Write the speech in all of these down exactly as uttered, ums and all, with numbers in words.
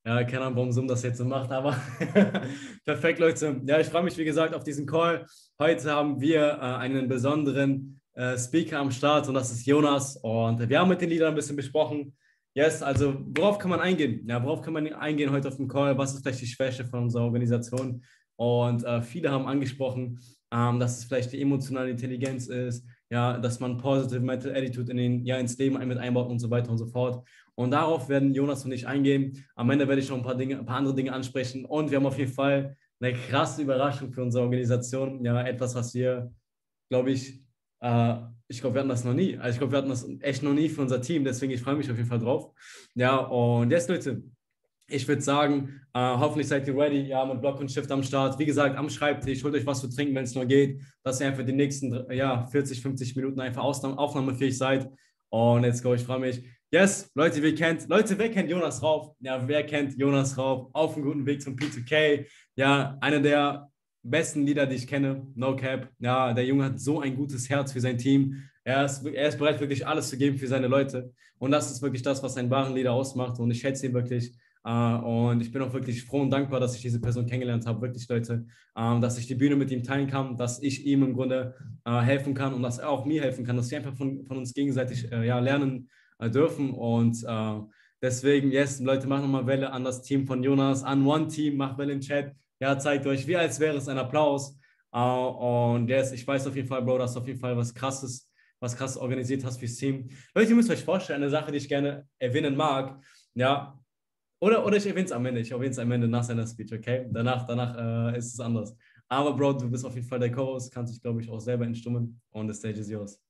Ja, keine Ahnung, warum Zoom das jetzt so macht, aber perfekt, Leute. Ja, ich freue mich, wie gesagt, auf diesen Call. Heute haben wir äh, einen besonderen äh, Speaker am Start und das ist Jonas. Und wir haben mit den Liedern ein bisschen besprochen. Yes, also worauf kann man eingehen? Ja, worauf kann man eingehen heute auf dem Call? Was ist vielleicht die Schwäche von unserer Organisation? Und äh, viele haben angesprochen, ähm, dass es vielleicht die emotionale Intelligenz ist, ja, dass man Positive Mental Attitude in den, ja, ins Leben mit einbaut und so weiter und so fort. Und darauf werden Jonas und ich eingehen. Am Ende werde ich noch ein paar Dinge, ein paar andere Dinge ansprechen. Und wir haben auf jeden Fall eine krasse Überraschung für unsere Organisation. Ja, etwas, was wir, glaube ich, äh, ich glaube, wir hatten das noch nie. Also ich glaube, wir hatten das echt noch nie für unser Team. Deswegen, ich freue mich auf jeden Fall drauf. Ja, und jetzt, Leute, ich würde sagen, äh, hoffentlich seid ihr ready, ja, mit Block und Shift am Start. Wie gesagt, am Schreibtisch, holt euch was zu trinken, wenn es nur geht, dass ihr einfach die nächsten ja, vierzig, fünfzig Minuten einfach aufnahmefähig seid. Und let's go, ich freue mich. Yes, Leute, wer kennt, Leute, wer kennt Jonas Rauf? Ja, wer kennt Jonas Rauf? Auf einem guten Weg zum P zwei K. Ja, einer der besten Lieder, die ich kenne, no cap. Ja, der Junge hat so ein gutes Herz für sein Team. Er ist, er ist bereit, wirklich alles zu geben für seine Leute. Und das ist wirklich das, was seinen wahren Leader ausmacht. Und ich schätze ihn wirklich. Uh, und ich bin auch wirklich froh und dankbar, dass ich diese Person kennengelernt habe, wirklich Leute, uh, dass ich die Bühne mit ihm teilen kann, dass ich ihm im Grunde uh, helfen kann und dass er auch mir helfen kann, dass wir einfach von, von uns gegenseitig uh, ja, lernen uh, dürfen und uh, deswegen, yes, Leute, machen nochmal Welle an das Team von Jonas, an One Team, macht Welle im Chat, ja, zeigt euch, wie als wäre es ein Applaus uh, und yes, ich weiß auf jeden Fall, Bro, dass du auf jeden Fall was Krasses, was Krasses organisiert hast fürs Team. Leute, ihr müsst euch vorstellen, eine Sache, die ich gerne erwähnen mag, ja, Oder, oder ich erwähne es am Ende. Ich erwähne es am Ende nach seiner Speech, okay? Danach, danach äh, ist es anders. Aber Bro, du bist auf jeden Fall der Co-Host, kannst dich, glaube ich, auch selber entstimmen. Und the stage is yours.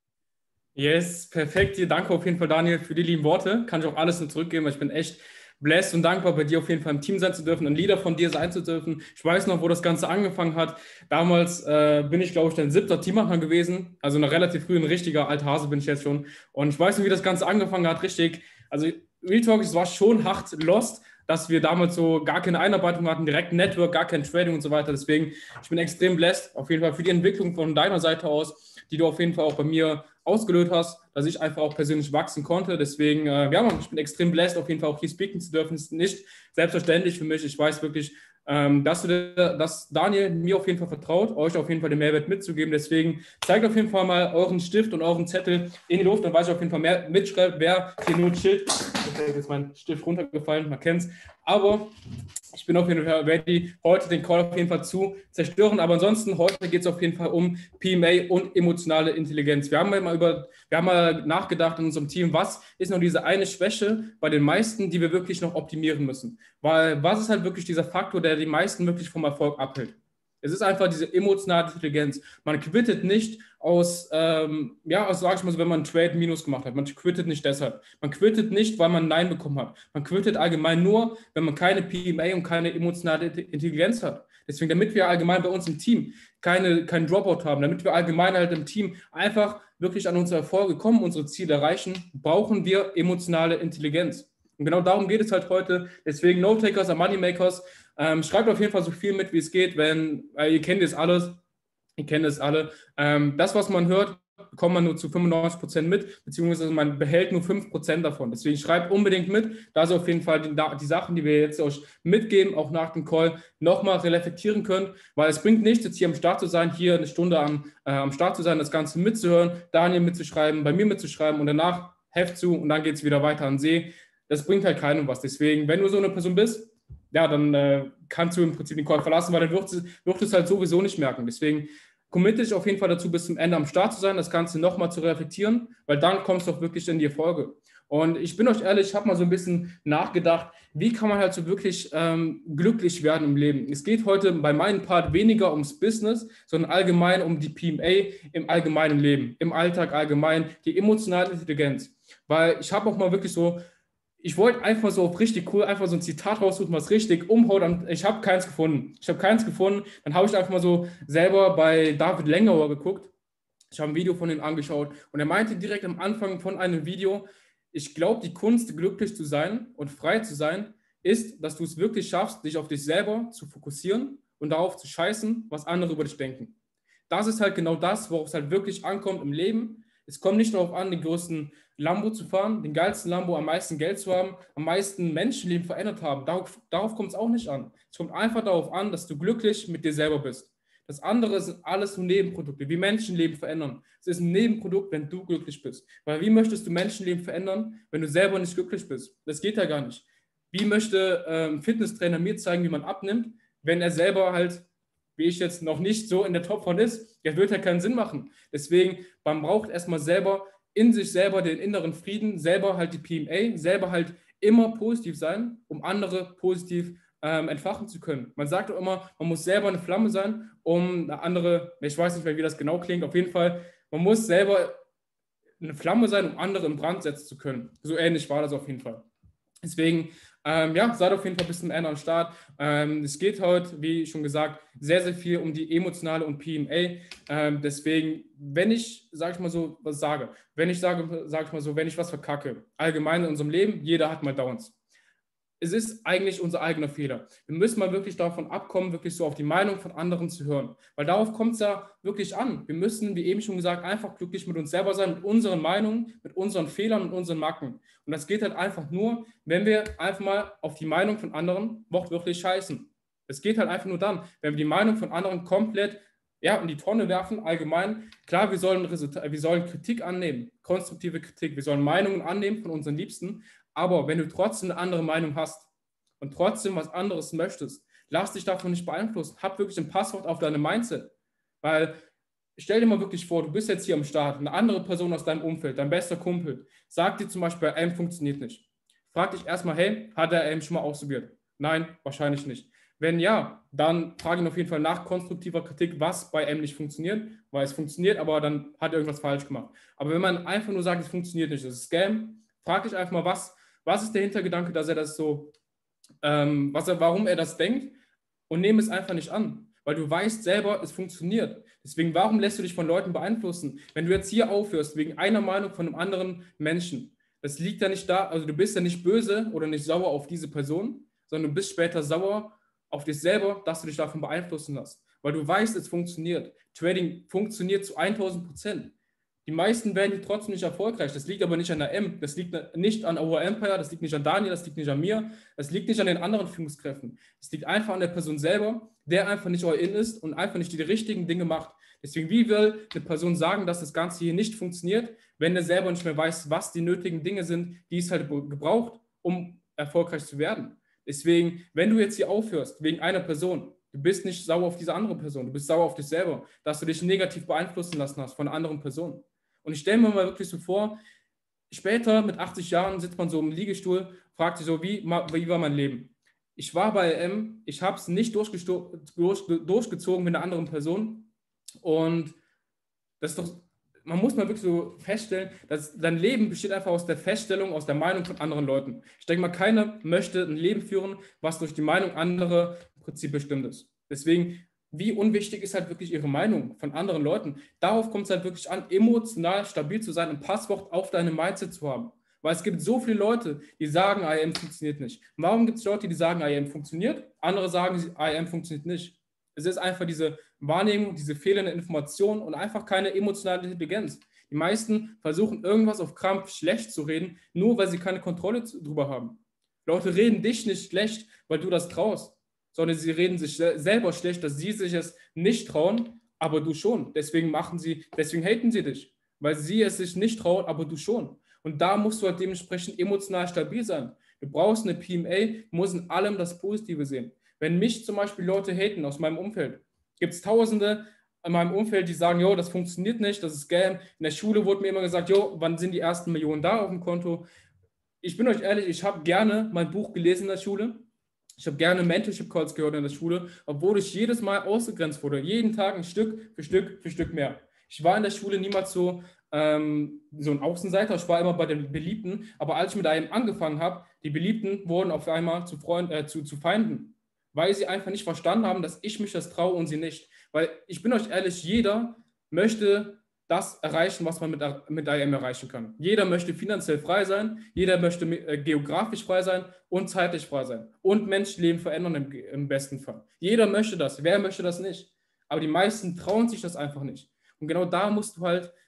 Yes, perfekt. Dir danke auf jeden Fall, Daniel, für die lieben Worte. Kann ich auch alles nur zurückgeben, weil ich bin echt blessed und dankbar, bei dir auf jeden Fall im Team sein zu dürfen, ein Leader von dir sein zu dürfen. Ich weiß noch, wo das Ganze angefangen hat. Damals äh, bin ich, glaube ich, dein siebter Teammacher gewesen. Also noch relativ früh, ein richtiger alter Hase bin ich jetzt schon. Und ich weiß noch, wie das Ganze angefangen hat, richtig. Also Real Talk, es war schon hart lost, dass wir damals so gar keine Einarbeitung hatten, direkt Network, gar kein Trading und so weiter. Deswegen, ich bin extrem blessed, auf jeden Fall für die Entwicklung von deiner Seite aus, die du auf jeden Fall auch bei mir ausgelöst hast, dass ich einfach auch persönlich wachsen konnte. Deswegen, äh, ja, ich bin extrem blessed, auf jeden Fall auch hier speaken zu dürfen. Das ist nicht selbstverständlich für mich. Ich weiß wirklich, ähm, dass, du, dass Daniel mir auf jeden Fall vertraut, euch auf jeden Fall den Mehrwert mitzugeben. Deswegen zeigt auf jeden Fall mal euren Stift und euren Zettel in die Luft, dann weiß ich auf jeden Fall mehr mitschreibt, wer hier nur chillt. Okay, jetzt ist mein Stift runtergefallen, man kennt es. Aber ich bin auf jeden Fall ready, heute den Call auf jeden Fall zu zerstören. Aber ansonsten, heute geht es auf jeden Fall um P M A und emotionale Intelligenz. Wir haben mal über, wir haben mal nachgedacht in unserem Team, was ist noch diese eine Schwäche bei den meisten, die wir wirklich noch optimieren müssen. Weil was ist halt wirklich dieser Faktor, der die meisten wirklich vom Erfolg abhält? Es ist einfach diese emotionale Intelligenz. Man quittet nicht aus, ähm, ja, aus, sag ich mal so, wenn man einen Trade Minus gemacht hat. Man quittet nicht deshalb. Man quittet nicht, weil man Nein bekommen hat. Man quittet allgemein nur, wenn man keine P M A und keine emotionale Intelligenz hat. Deswegen, damit wir allgemein bei uns im Team keine, keinen Dropout haben, damit wir allgemein halt im Team einfach wirklich an unsere Erfolge kommen, unsere Ziele erreichen, brauchen wir emotionale Intelligenz. Und genau darum geht es halt heute. Deswegen No-Takers are Moneymakers. Ähm, schreibt auf jeden Fall so viel mit, wie es geht, wenn, äh, ihr kennt es alles, ihr kennt es alle. Ähm, das, was man hört, bekommt man nur zu fünfundneunzig Prozent mit, beziehungsweise man behält nur fünf Prozent davon. Deswegen schreibt unbedingt mit, dass ihr auf jeden Fall die, die Sachen, die wir jetzt euch mitgeben, auch nach dem Call, nochmal reflektieren könnt, weil es bringt nichts, jetzt hier am Start zu sein, hier eine Stunde am, äh, am Start zu sein, das Ganze mitzuhören, Daniel mitzuschreiben, bei mir mitzuschreiben und danach Heft zu und dann geht es wieder weiter an See. Das bringt halt keinem was. Deswegen, wenn du so eine Person bist, ja, dann äh, kannst du im Prinzip den Call verlassen, weil dann wird es, wird es halt sowieso nicht merken. Deswegen committe dich auf jeden Fall dazu, bis zum Ende am Start zu sein, das Ganze nochmal zu reflektieren, weil dann kommst du auch wirklich in die Erfolge. Und ich bin euch ehrlich, ich habe mal so ein bisschen nachgedacht, wie kann man halt so wirklich ähm, glücklich werden im Leben. Es geht heute bei meinem Part weniger ums Business, sondern allgemein um die P M A im allgemeinen Leben, im Alltag allgemein, die emotionale Intelligenz. Weil ich habe auch mal wirklich so, ich wollte einfach so auf richtig cool, einfach so ein Zitat raussuchen, was richtig umhaut. Und ich habe keins gefunden. Ich habe keins gefunden. Dann habe ich einfach mal so selber bei David Lengauer geguckt. Ich habe ein Video von ihm angeschaut und er meinte direkt am Anfang von einem Video, ich glaube, die Kunst, glücklich zu sein und frei zu sein, ist, dass du es wirklich schaffst, dich auf dich selber zu fokussieren und darauf zu scheißen, was andere über dich denken. Das ist halt genau das, worauf es halt wirklich ankommt im Leben. Es kommt nicht darauf an, den größten Lambo zu fahren, den geilsten Lambo, am meisten Geld zu haben, am meisten Menschenleben verändert haben. Darauf, darauf kommt es auch nicht an. Es kommt einfach darauf an, dass du glücklich mit dir selber bist. Das andere sind alles nur Nebenprodukte, wie Menschenleben verändern. Es ist ein Nebenprodukt, wenn du glücklich bist. Weil wie möchtest du Menschenleben verändern, wenn du selber nicht glücklich bist? Das geht ja gar nicht. Wie möchte ein ähm, Fitnesstrainer mir zeigen, wie man abnimmt, wenn er selber halt, wie ich jetzt, noch nicht so in der Topform ist? Das wird ja keinen Sinn machen. Deswegen, man braucht erstmal selber in sich selber den inneren Frieden, selber halt die P M A, selber halt immer positiv sein, um andere positiv ähm, entfachen zu können. Man sagt auch immer, man muss selber eine Flamme sein, um eine andere, ich weiß nicht mehr, wie das genau klingt, auf jeden Fall, man muss selber eine Flamme sein, um andere in Brand setzen zu können. So ähnlich war das auf jeden Fall. Deswegen, ähm, ja, seid auf jeden Fall bis zum Ende am Start. Ähm, es geht heute, wie schon gesagt, sehr, sehr viel um die emotionale und P M A. Ähm, deswegen, wenn ich, sage ich mal so, was sage, wenn ich sage, sage ich mal so, wenn ich was verkacke, allgemein in unserem Leben, jeder hat mal Downs. Es ist eigentlich unser eigener Fehler. Wir müssen mal wirklich davon abkommen, wirklich so auf die Meinung von anderen zu hören. Weil darauf kommt es ja wirklich an. Wir müssen, wie eben schon gesagt, einfach glücklich mit uns selber sein, mit unseren Meinungen, mit unseren Fehlern und unseren Macken. Und das geht halt einfach nur, wenn wir einfach mal auf die Meinung von anderen wortwörtlich scheißen. Es geht halt einfach nur dann, wenn wir die Meinung von anderen komplett ja, in die Tonne werfen, allgemein. Klar, wir sollen, Resultat, wir sollen Kritik annehmen, konstruktive Kritik, wir sollen Meinungen annehmen von unseren Liebsten, aber wenn du trotzdem eine andere Meinung hast und trotzdem was anderes möchtest, lass dich davon nicht beeinflussen. Hab wirklich ein Passwort auf deine Mindset. Weil, stell dir mal wirklich vor, du bist jetzt hier am Start, eine andere Person aus deinem Umfeld, dein bester Kumpel, sagt dir zum Beispiel, A M funktioniert nicht. Frag dich erstmal, hey, hat er A M schon mal ausprobiert? Nein, wahrscheinlich nicht. Wenn ja, dann frage ihn auf jeden Fall nach konstruktiver Kritik, was bei A M nicht funktioniert, weil es funktioniert, aber dann hat er irgendwas falsch gemacht. Aber wenn man einfach nur sagt, es funktioniert nicht, das ist Scam, frag dich einfach mal, was Was ist der Hintergedanke, dass er das so, ähm, was er, warum er das denkt, und nehme es einfach nicht an, weil du weißt selber, es funktioniert. Deswegen, warum lässt du dich von Leuten beeinflussen? Wenn du jetzt hier aufhörst, wegen einer Meinung von einem anderen Menschen, das liegt ja nicht da, also du bist ja nicht böse oder nicht sauer auf diese Person, sondern du bist später sauer auf dich selber, dass du dich davon beeinflussen lässt, weil du weißt, es funktioniert. Trading funktioniert zu tausend Prozent. Die meisten werden hier trotzdem nicht erfolgreich. Das liegt aber nicht an der M, das liegt nicht an Our Empire, das liegt nicht an Daniel, das liegt nicht an mir, das liegt nicht an den anderen Führungskräften. Es liegt einfach an der Person selber, der einfach nicht all in ist und einfach nicht die richtigen Dinge macht. Deswegen, wie will eine Person sagen, dass das Ganze hier nicht funktioniert, wenn er selber nicht mehr weiß, was die nötigen Dinge sind, die es halt gebraucht, um erfolgreich zu werden. Deswegen, wenn du jetzt hier aufhörst, wegen einer Person, du bist nicht sauer auf diese andere Person, du bist sauer auf dich selber, dass du dich negativ beeinflussen lassen hast von einer anderen Person. Und ich stelle mir mal wirklich so vor, später mit achtzig Jahren sitzt man so im Liegestuhl, fragt sich so, wie, wie war mein Leben? Ich war bei A M, ich habe es nicht durch, durchgezogen mit einer anderen Person. Und das ist doch, man muss mal wirklich so feststellen, dass dein Leben besteht einfach aus der Feststellung, aus der Meinung von anderen Leuten. Ich denke mal, keiner möchte ein Leben führen, was durch die Meinung anderer im Prinzip bestimmt ist. Deswegen, wie unwichtig ist halt wirklich ihre Meinung von anderen Leuten? Darauf kommt es halt wirklich an, emotional stabil zu sein, ein Passwort auf deine Mindset zu haben. Weil es gibt so viele Leute, die sagen, I A M funktioniert nicht. Warum gibt es Leute, die sagen, I A M funktioniert? Andere sagen, I A M funktioniert nicht. Es ist einfach diese Wahrnehmung, diese fehlende Information und einfach keine emotionale Intelligenz. Die meisten versuchen, irgendwas auf Krampf schlecht zu reden, nur weil sie keine Kontrolle drüber haben. Leute reden dich nicht schlecht, weil du das traust, sondern sie reden sich selber schlecht, dass sie sich es nicht trauen, aber du schon. Deswegen machen sie, deswegen haten sie dich, weil sie es sich nicht trauen, aber du schon. Und da musst du halt dementsprechend emotional stabil sein. Du brauchst eine P M A, musst in allem das Positive sehen. Wenn mich zum Beispiel Leute haten aus meinem Umfeld, gibt es Tausende in meinem Umfeld, die sagen, jo, das funktioniert nicht, das ist Scam. In der Schule wurde mir immer gesagt, jo, wann sind die ersten Millionen da auf dem Konto? Ich bin euch ehrlich, ich habe gerne mein Buch gelesen in der Schule. Ich habe gerne Mentorship-Calls gehört in der Schule, obwohl ich jedes Mal ausgegrenzt wurde. Jeden Tag ein Stück für Stück für Stück mehr. Ich war in der Schule niemals so, ähm, so ein Außenseiter, ich war immer bei den Beliebten, aber als ich mit einem angefangen habe, die Beliebten wurden auf einmal zu, Freund, äh, zu, zu Feinden, weil sie einfach nicht verstanden haben, dass ich mich das traue und sie nicht. Weil ich bin euch ehrlich, jeder möchte das erreichen, was man mit, mit I A M erreichen kann. Jeder möchte finanziell frei sein, jeder möchte äh, geografisch frei sein und zeitlich frei sein und Menschenleben verändern im, im besten Fall. Jeder möchte das. Wer möchte das nicht? Aber die meisten trauen sich das einfach nicht. Und genau da musst du halt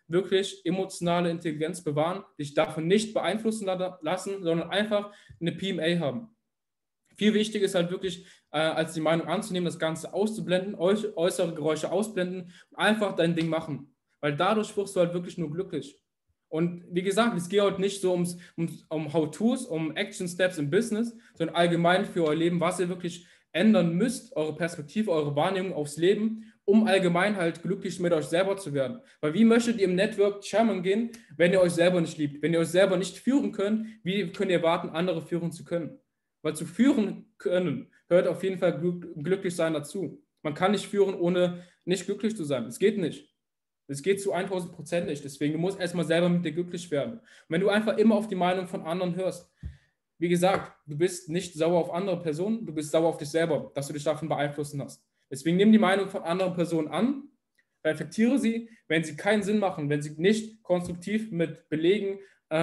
wirklich emotionale Intelligenz bewahren, dich davon nicht beeinflussen lassen, sondern einfach eine P M A haben. Viel wichtiger ist halt wirklich, äh, als die Meinung anzunehmen, das Ganze auszublenden, äußere Geräusche ausblenden und einfach dein Ding machen. Weil dadurch wirst du halt wirklich nur glücklich. Und wie gesagt, es geht halt nicht so ums, ums, um How-Tos, um Action-Steps im Business, sondern allgemein für euer Leben, was ihr wirklich ändern müsst, eure Perspektive, eure Wahrnehmung aufs Leben, um allgemein halt glücklich mit euch selber zu werden. Weil wie möchtet ihr im Network Chairman gehen, wenn ihr euch selber nicht liebt? Wenn ihr euch selber nicht führen könnt, wie könnt ihr erwarten, andere führen zu können? Weil zu führen können, hört auf jeden Fall glücklich sein dazu. Man kann nicht führen, ohne nicht glücklich zu sein. Es geht nicht. Es geht zu tausend Prozent nicht. Deswegen, du musst erstmal selber mit dir glücklich werden. Und wenn du einfach immer auf die Meinung von anderen hörst, wie gesagt, du bist nicht sauer auf andere Personen, du bist sauer auf dich selber, dass du dich davon beeinflussen hast. Deswegen nimm die Meinung von anderen Personen an, reflektiere sie, wenn sie keinen Sinn machen, wenn sie nicht konstruktiv mit Belegen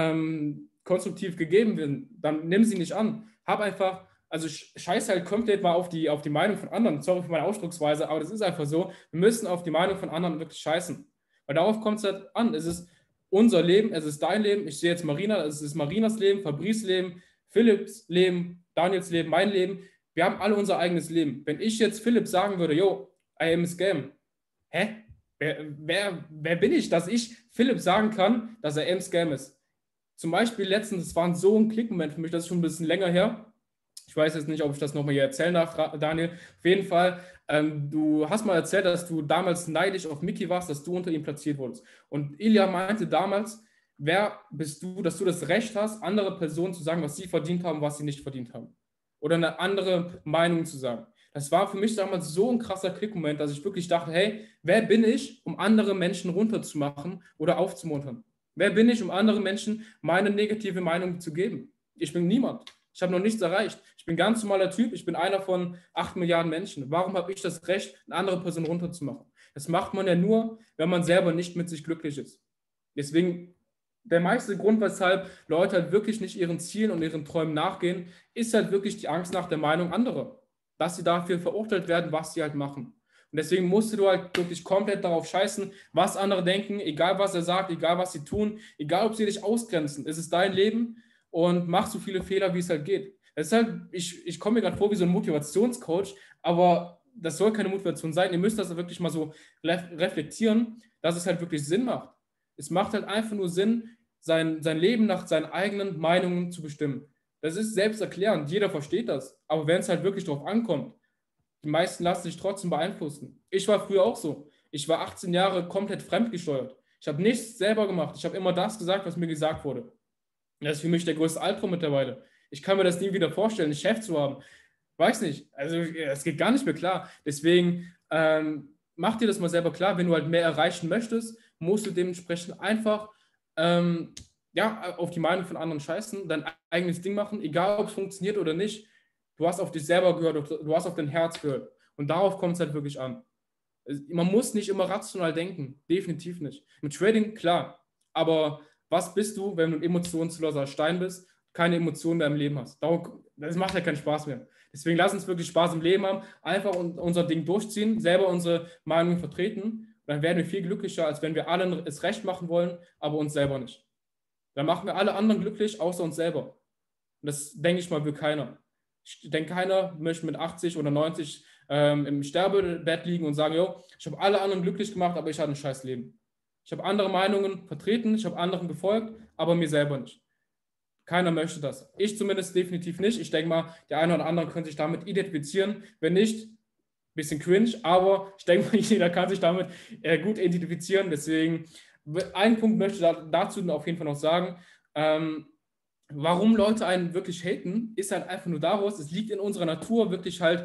ähm, konstruktiv gegeben werden, dann nimm sie nicht an. Hab einfach, also scheiß halt komplett mal auf die, auf die Meinung von anderen. Sorry für meine Ausdrucksweise, aber das ist einfach so. Wir müssen auf die Meinung von anderen wirklich scheißen. Weil darauf kommt es halt an. Es ist unser Leben, es ist dein Leben. Ich sehe jetzt Marina, es ist Marinas Leben, Fabrice Leben, Philipps Leben, Daniels Leben, mein Leben. Wir haben alle unser eigenes Leben. Wenn ich jetzt Philipp sagen würde, yo, I am a scam. Hä? Wer, wer, wer bin ich, dass ich Philipp sagen kann, dass er ein Scam ist? Zum Beispiel letztens, das war so ein Klickmoment für mich, das ist schon ein bisschen länger her. Ich weiß jetzt nicht, ob ich das nochmal hier erzählen darf, Daniel. Auf jeden Fall, ähm, du hast mal erzählt, dass du damals neidisch auf Mickey warst, dass du unter ihm platziert wurdest. Und Ilja meinte damals, wer bist du, dass du das Recht hast, andere Personen zu sagen, was sie verdient haben, was sie nicht verdient haben. Oder eine andere Meinung zu sagen. Das war für mich damals so ein krasser Klickmoment, dass ich wirklich dachte, hey, wer bin ich, um andere Menschen runterzumachen oder aufzumuntern? Wer bin ich, um anderen Menschen meine negative Meinung zu geben? Ich bin niemand. Ich habe noch nichts erreicht. Ich bin ein ganz normaler Typ. Ich bin einer von acht Milliarden Menschen. Warum habe ich das Recht, eine andere Person runterzumachen? Das macht man ja nur, wenn man selber nicht mit sich glücklich ist. Deswegen, der meiste Grund, weshalb Leute halt wirklich nicht ihren Zielen und ihren Träumen nachgehen, ist halt wirklich die Angst nach der Meinung anderer. Dass sie dafür verurteilt werden, was sie halt machen. Und deswegen musst du halt wirklich komplett darauf scheißen, was andere denken, egal was er sagt, egal was sie tun, egal ob sie dich ausgrenzen. Es ist dein Leben und mach so viele Fehler, wie es halt geht. Deshalb, ich, ich komme mir gerade vor wie so ein Motivationscoach, aber das soll keine Motivation sein. Ihr müsst das wirklich mal so reflektieren, dass es halt wirklich Sinn macht. Es macht halt einfach nur Sinn, sein, sein Leben nach seinen eigenen Meinungen zu bestimmen. Das ist selbsterklärend, jeder versteht das. Aber wenn es halt wirklich drauf ankommt, die meisten lassen sich trotzdem beeinflussen. Ich war früher auch so. Ich war achtzehn Jahre komplett fremdgesteuert. Ich habe nichts selber gemacht. Ich habe immer das gesagt, was mir gesagt wurde. Das ist für mich der größte Albtraum mittlerweile. Ich kann mir das nie wieder vorstellen, einen Chef zu haben. Weiß nicht. Also es geht gar nicht mehr klar. Deswegen ähm, mach dir das mal selber klar. Wenn du halt mehr erreichen möchtest, musst du dementsprechend einfach ähm, ja, auf die Meinung von anderen scheißen, dein eigenes Ding machen, egal ob es funktioniert oder nicht. Du hast auf dich selber gehört, du hast auf dein Herz gehört. Und darauf kommt es halt wirklich an. Man muss nicht immer rational denken, definitiv nicht. Mit Trading, klar, aber was bist du, wenn du ein emotionsloser Stein bist, keine Emotionen mehr im Leben hast? Das macht ja keinen Spaß mehr. Deswegen lass uns wirklich Spaß im Leben haben, einfach unser Ding durchziehen, selber unsere Meinung vertreten. Dann werden wir viel glücklicher, als wenn wir allen es recht machen wollen, aber uns selber nicht. Dann machen wir alle anderen glücklich, außer uns selber. Und das, denke ich mal, will keiner. Ich denke, keiner möchte mit achtzig oder neunzig ähm, im Sterbebett liegen und sagen, jo, ich habe alle anderen glücklich gemacht, aber ich hatte ein scheiß Leben. Ich habe andere Meinungen vertreten, ich habe anderen gefolgt, aber mir selber nicht. Keiner möchte das. Ich zumindest definitiv nicht. Ich denke mal, der eine oder andere können sich damit identifizieren. Wenn nicht, ein bisschen cringe, aber ich denke mal, jeder kann sich damit äh, gut identifizieren. Deswegen, einen Punkt möchte ich da, dazu auf jeden Fall noch sagen. Ähm, warum Leute einen wirklich haten, ist halt einfach nur daraus, es liegt in unserer Natur, wirklich halt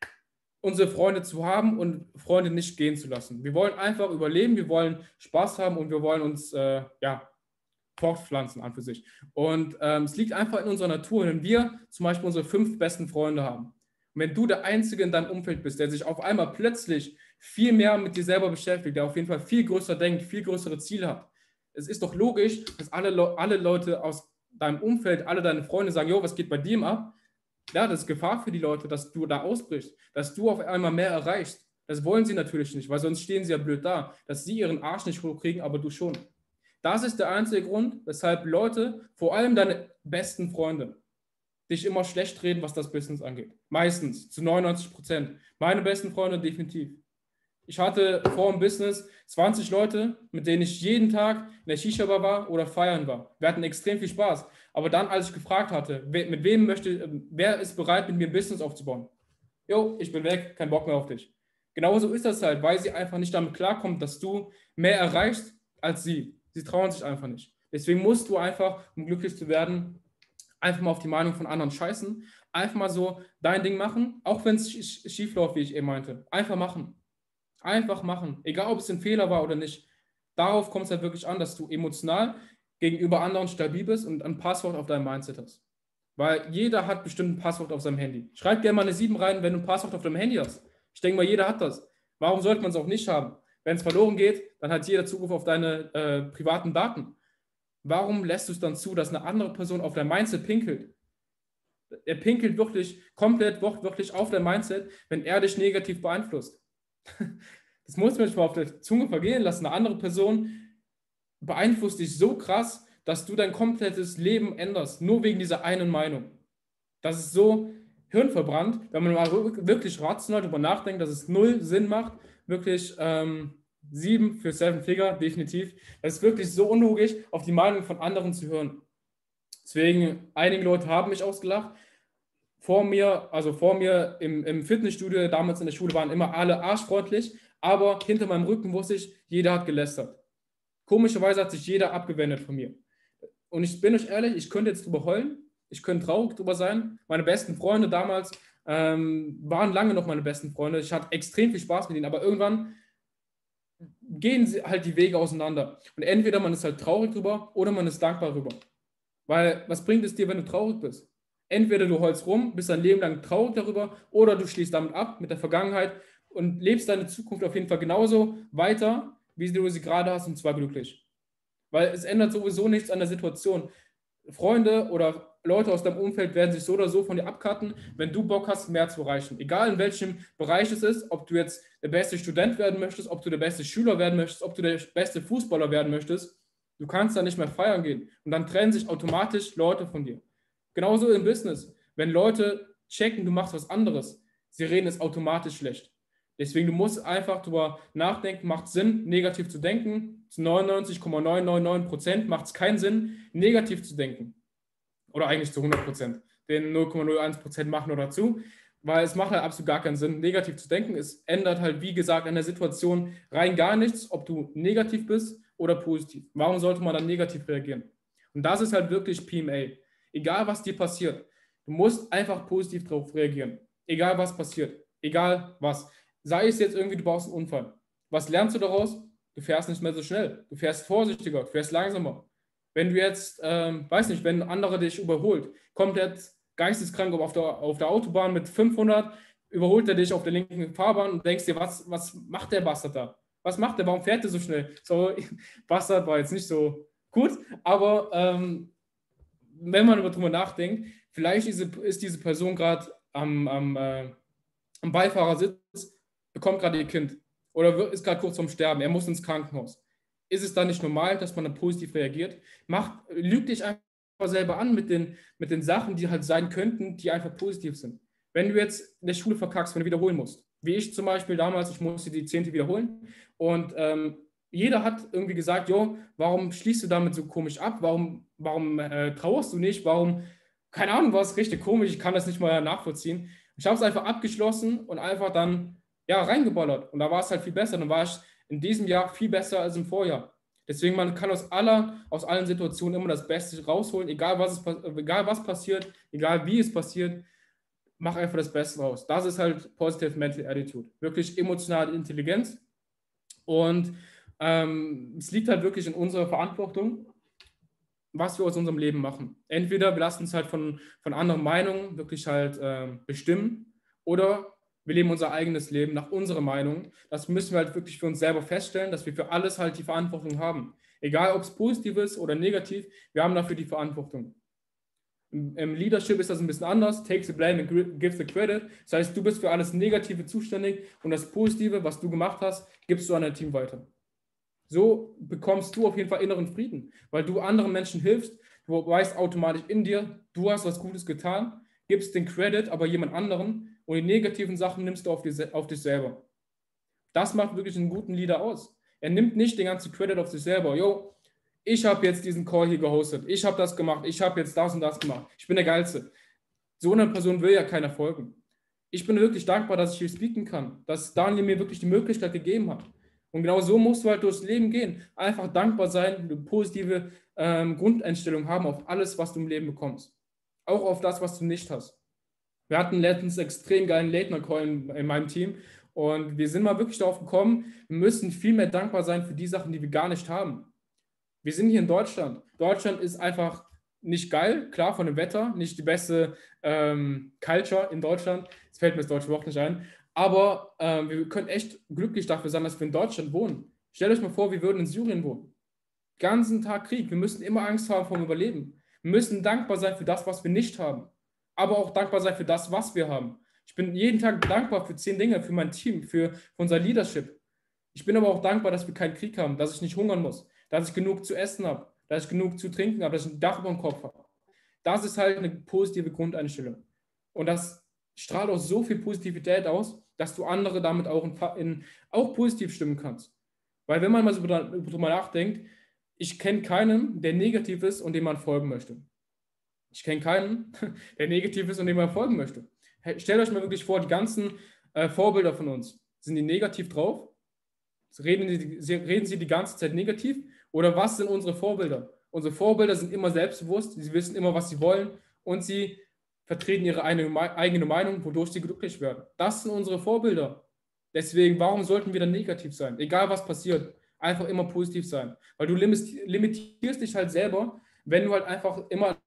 unsere Freunde zu haben und Freunde nicht gehen zu lassen. Wir wollen einfach überleben, wir wollen Spaß haben und wir wollen uns, äh, ja, fortpflanzen an für sich. Und ähm, es liegt einfach in unserer Natur, wenn wir zum Beispiel unsere fünf besten Freunde haben. Und wenn du der Einzige in deinem Umfeld bist, der sich auf einmal plötzlich viel mehr mit dir selber beschäftigt, der auf jeden Fall viel größer denkt, viel größere Ziele hat, es ist doch logisch, dass alle, Le- alle Leute aus deinem Umfeld, alle deine Freunde sagen, jo, was geht bei dir ab? Ja, das ist Gefahr für die Leute, dass du da ausbrichst, dass du auf einmal mehr erreichst. Das wollen sie natürlich nicht, weil sonst stehen sie ja blöd da, dass sie ihren Arsch nicht hochkriegen, aber du schon. Das ist der einzige Grund, weshalb Leute, vor allem deine besten Freunde, dich immer schlecht reden, was das Business angeht. Meistens, zu neunundneunzig Prozent. Meine besten Freunde definitiv. Ich hatte vor dem Business zwanzig Leute, mit denen ich jeden Tag in der Shisha-Bar war oder feiern war. Wir hatten extrem viel Spaß. Aber dann, als ich gefragt hatte, mit wem möchte, wer ist bereit, mit mir ein Business aufzubauen? Jo, ich bin weg, kein Bock mehr auf dich. Genauso ist das halt, weil sie einfach nicht damit klarkommt, dass du mehr erreichst als sie. Sie trauen sich einfach nicht. Deswegen musst du einfach, um glücklich zu werden, einfach mal auf die Meinung von anderen scheißen. Einfach mal so dein Ding machen, auch wenn es schief läuft, wie ich eben meinte. Einfach machen. Einfach machen. Egal, ob es ein Fehler war oder nicht. Darauf kommt es halt wirklich an, dass du emotional gegenüber anderen stabil bist und ein Passwort auf deinem Mindset hast. Weil jeder hat bestimmt ein Passwort auf seinem Handy. Schreib gerne mal eine sieben rein, wenn du ein Passwort auf deinem Handy hast. Ich denke mal, jeder hat das. Warum sollte man es auch nicht haben? Wenn es verloren geht, dann hat jeder Zugriff auf deine äh, privaten Daten. Warum lässt du es dann zu, dass eine andere Person auf dein Mindset pinkelt? Er pinkelt wirklich komplett, wirklich auf dein Mindset, wenn er dich negativ beeinflusst. Das muss man sich mal auf der Zunge vergehen lassen. Eine andere Person beeinflusst dich so krass, dass du dein komplettes Leben änderst, nur wegen dieser einen Meinung. Das ist so hirnverbrannt, wenn man mal wirklich rational darüber nachdenkt, dass es null Sinn macht, wirklich ähm, sieben für Seven Figure, definitiv. Das ist wirklich so unlogisch, auf die Meinung von anderen zu hören. Deswegen, einige Leute haben mich ausgelacht. Vor mir, also vor mir im, im Fitnessstudio, damals in der Schule, waren immer alle arschfreundlich, aber hinter meinem Rücken wusste ich, jeder hat gelästert. Komischerweise hat sich jeder abgewendet von mir. Und ich bin euch ehrlich, ich könnte jetzt drüber heulen, ich könnte traurig drüber sein. Meine besten Freunde damals ähm, waren lange noch meine besten Freunde. Ich hatte extrem viel Spaß mit ihnen, aber irgendwann gehen sie halt die Wege auseinander. Und entweder man ist halt traurig drüber oder man ist dankbar drüber. Weil was bringt es dir, wenn du traurig bist? Entweder du heulst rum, bist dein Leben lang traurig darüber, oder du schließt damit ab, mit der Vergangenheit, und lebst deine Zukunft auf jeden Fall genauso weiter, wie du sie gerade hast, und zwar glücklich. Weil es ändert sowieso nichts an der Situation. Freunde oder Leute aus deinem Umfeld werden sich so oder so von dir abcutten, wenn du Bock hast, mehr zu erreichen. Egal in welchem Bereich es ist, ob du jetzt der beste Student werden möchtest, ob du der beste Schüler werden möchtest, ob du der beste Fußballer werden möchtest, du kannst da nicht mehr feiern gehen. Und dann trennen sich automatisch Leute von dir. Genauso im Business. Wenn Leute checken, du machst was anderes, sie reden es automatisch schlecht. Deswegen, du musst einfach darüber nachdenken, macht es Sinn, negativ zu denken. Zu neunundneunzig Komma neun neun neun Prozent macht es keinen Sinn, negativ zu denken. Oder eigentlich zu hundert Prozent. Den null Komma null eins Prozent machen nur dazu, weil es macht halt absolut gar keinen Sinn, negativ zu denken. Es ändert halt, wie gesagt, an der Situation rein gar nichts, ob du negativ bist oder positiv. Warum sollte man dann negativ reagieren? Und das ist halt wirklich P M A. Egal, was dir passiert, du musst einfach positiv darauf reagieren. Egal, was passiert. Egal, was. Sei es jetzt irgendwie, du baust einen Unfall. Was lernst du daraus? Du fährst nicht mehr so schnell. Du fährst vorsichtiger, du fährst langsamer. Wenn du jetzt, ähm, weiß nicht, wenn ein anderer dich überholt, kommt jetzt geisteskrank auf der, auf der Autobahn mit fünfhundert, überholt er dich auf der linken Fahrbahn und denkst dir, was, was macht der Bastard da? Was macht der? Warum fährt der so schnell? So, Bastard war jetzt nicht so gut, aber ähm, wenn man darüber nachdenkt, vielleicht ist, ist diese Person gerade am, am, äh, am Beifahrersitz, bekommt gerade ihr Kind oder ist gerade kurz vorm Sterben, er muss ins Krankenhaus. Ist es dann nicht normal, dass man dann positiv reagiert? Macht, lügt dich einfach selber an mit den, mit den Sachen, die halt sein könnten, die einfach positiv sind. Wenn du jetzt in der Schule verkackst, wenn du wiederholen musst, wie ich zum Beispiel damals, ich musste die zehnte wiederholen und ähm, jeder hat irgendwie gesagt, jo, warum schließt du damit so komisch ab? Warum, warum äh, trauerst du nicht? Warum, keine Ahnung, war es richtig komisch, ich kann das nicht mal nachvollziehen. Ich habe es einfach abgeschlossen und einfach dann, ja, reingeballert. Und da war es halt viel besser. Dann war ich in diesem Jahr viel besser als im Vorjahr. Deswegen, man kann aus aller, aus allen Situationen immer das Beste rausholen, egal was, es, egal was passiert, egal wie es passiert, mach einfach das Beste raus. Das ist halt Positive Mental Attitude. Wirklich emotionale Intelligenz. Und ähm, es liegt halt wirklich in unserer Verantwortung, was wir aus unserem Leben machen. Entweder wir lassen uns halt von, von anderen Meinungen wirklich halt äh, bestimmen oder wir leben unser eigenes Leben nach unserer Meinung. Das müssen wir halt wirklich für uns selber feststellen, dass wir für alles halt die Verantwortung haben. Egal, ob es positiv ist oder negativ, wir haben dafür die Verantwortung. Im, Im Leadership ist das ein bisschen anders. Take the blame and give the credit. Das heißt, du bist für alles Negative zuständig und das Positive, was du gemacht hast, gibst du an dein Team weiter. So bekommst du auf jeden Fall inneren Frieden, weil du anderen Menschen hilfst. Du weißt automatisch in dir, du hast was Gutes getan, gibst den Credit aber jemand anderen und die negativen Sachen nimmst du auf, die, auf dich selber. Das macht wirklich einen guten Leader aus. Er nimmt nicht den ganzen Credit auf sich selber. Yo, ich habe jetzt diesen Call hier gehostet, ich habe das gemacht, ich habe jetzt das und das gemacht, ich bin der Geilste. So einer Person will ja keiner folgen. Ich bin wirklich dankbar, dass ich hier speaken kann, dass Daniel mir wirklich die Möglichkeit gegeben hat. Und genau so musst du halt durchs Leben gehen. Einfach dankbar sein, eine positive ähm, Grundeinstellung haben auf alles, was du im Leben bekommst. Auch auf das, was du nicht hast. Wir hatten letztens einen extrem geilen Late-Night-Call in, in meinem Team und wir sind mal wirklich darauf gekommen, wir müssen viel mehr dankbar sein für die Sachen, die wir gar nicht haben. Wir sind hier in Deutschland. Deutschland ist einfach nicht geil, klar von dem Wetter, nicht die beste ähm, Culture in Deutschland. Jetzt fällt mir das deutsche Wort nicht ein. Aber ähm, wir können echt glücklich dafür sein, dass wir in Deutschland wohnen. Stellt euch mal vor, wir würden in Syrien wohnen. Den ganzen Tag Krieg. Wir müssen immer Angst haben vor dem Überleben. Wir müssen dankbar sein für das, was wir nicht haben. Aber auch dankbar sein für das, was wir haben. Ich bin jeden Tag dankbar für zehn Dinge, für mein Team, für, für unser Leadership. Ich bin aber auch dankbar, dass wir keinen Krieg haben, dass ich nicht hungern muss, dass ich genug zu essen habe, dass ich genug zu trinken habe, dass ich ein Dach über dem Kopf habe. Das ist halt eine positive Grundeinstellung. Und das strahlt auch so viel Positivität aus, dass du andere damit auch, in, in, auch positiv stimmen kannst. Weil wenn man mal so drüber nachdenkt, ich kenne keinen, der negativ ist und dem man folgen möchte. Ich kenne keinen, der negativ ist und dem man folgen möchte. Stellt euch mal wirklich vor, die ganzen äh, Vorbilder von uns, sind die negativ drauf? Reden sie, reden sie die ganze Zeit negativ? Oder was sind unsere Vorbilder? Unsere Vorbilder sind immer selbstbewusst, sie wissen immer, was sie wollen und sie vertreten ihre eigene Meinung, wodurch sie glücklich werden. Das sind unsere Vorbilder. Deswegen, warum sollten wir dann negativ sein? Egal, was passiert, einfach immer positiv sein. Weil du limitierst dich halt selber, wenn du halt einfach immer...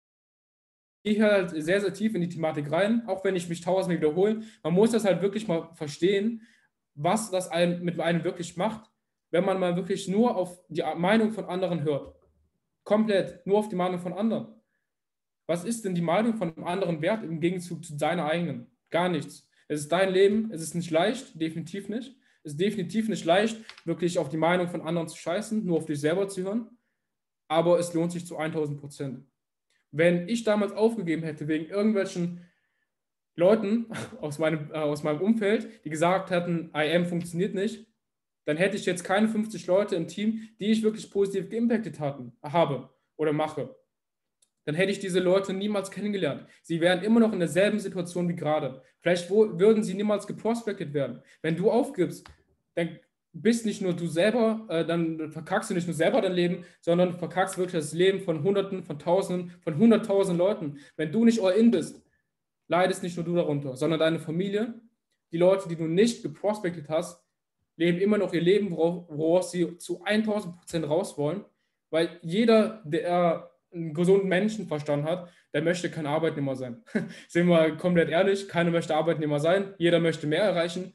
Ich gehe halt sehr, sehr tief in die Thematik rein, auch wenn ich mich tausendmal wiederhole. Man muss das halt wirklich mal verstehen, was das einem, mit einem wirklich macht, wenn man mal wirklich nur auf die Meinung von anderen hört. Komplett, nur auf die Meinung von anderen. Was ist denn die Meinung von einem anderen wert im Gegenzug zu deiner eigenen? Gar nichts. Es ist dein Leben, es ist nicht leicht, definitiv nicht. Es ist definitiv nicht leicht, wirklich auf die Meinung von anderen zu scheißen, nur auf dich selber zu hören. Aber es lohnt sich zu tausend Prozent. Wenn ich damals aufgegeben hätte wegen irgendwelchen Leuten aus meinem, äh, aus meinem Umfeld, die gesagt hätten, I am funktioniert nicht, dann hätte ich jetzt keine fünfzig Leute im Team, die ich wirklich positiv geimpactet hatten, habe oder mache. Dann hätte ich diese Leute niemals kennengelernt. Sie wären immer noch in derselben Situation wie gerade. Vielleicht wo, würden sie niemals geprospected werden. Wenn du aufgibst, dann bist nicht nur du selber, äh, dann verkackst du nicht nur selber dein Leben, sondern verkackst wirklich das Leben von Hunderten, von Tausenden, von Hunderttausenden Leuten. Wenn du nicht all in bist, leidest nicht nur du darunter, sondern deine Familie, die Leute, die du nicht geprospected hast, leben immer noch ihr Leben, worauf, worauf sie zu tausend Prozent raus wollen, weil jeder, der einen gesunden Menschenverstand hat, der möchte kein Arbeitnehmer sein. Sind wir mal komplett ehrlich, keiner möchte Arbeitnehmer sein, jeder möchte mehr erreichen.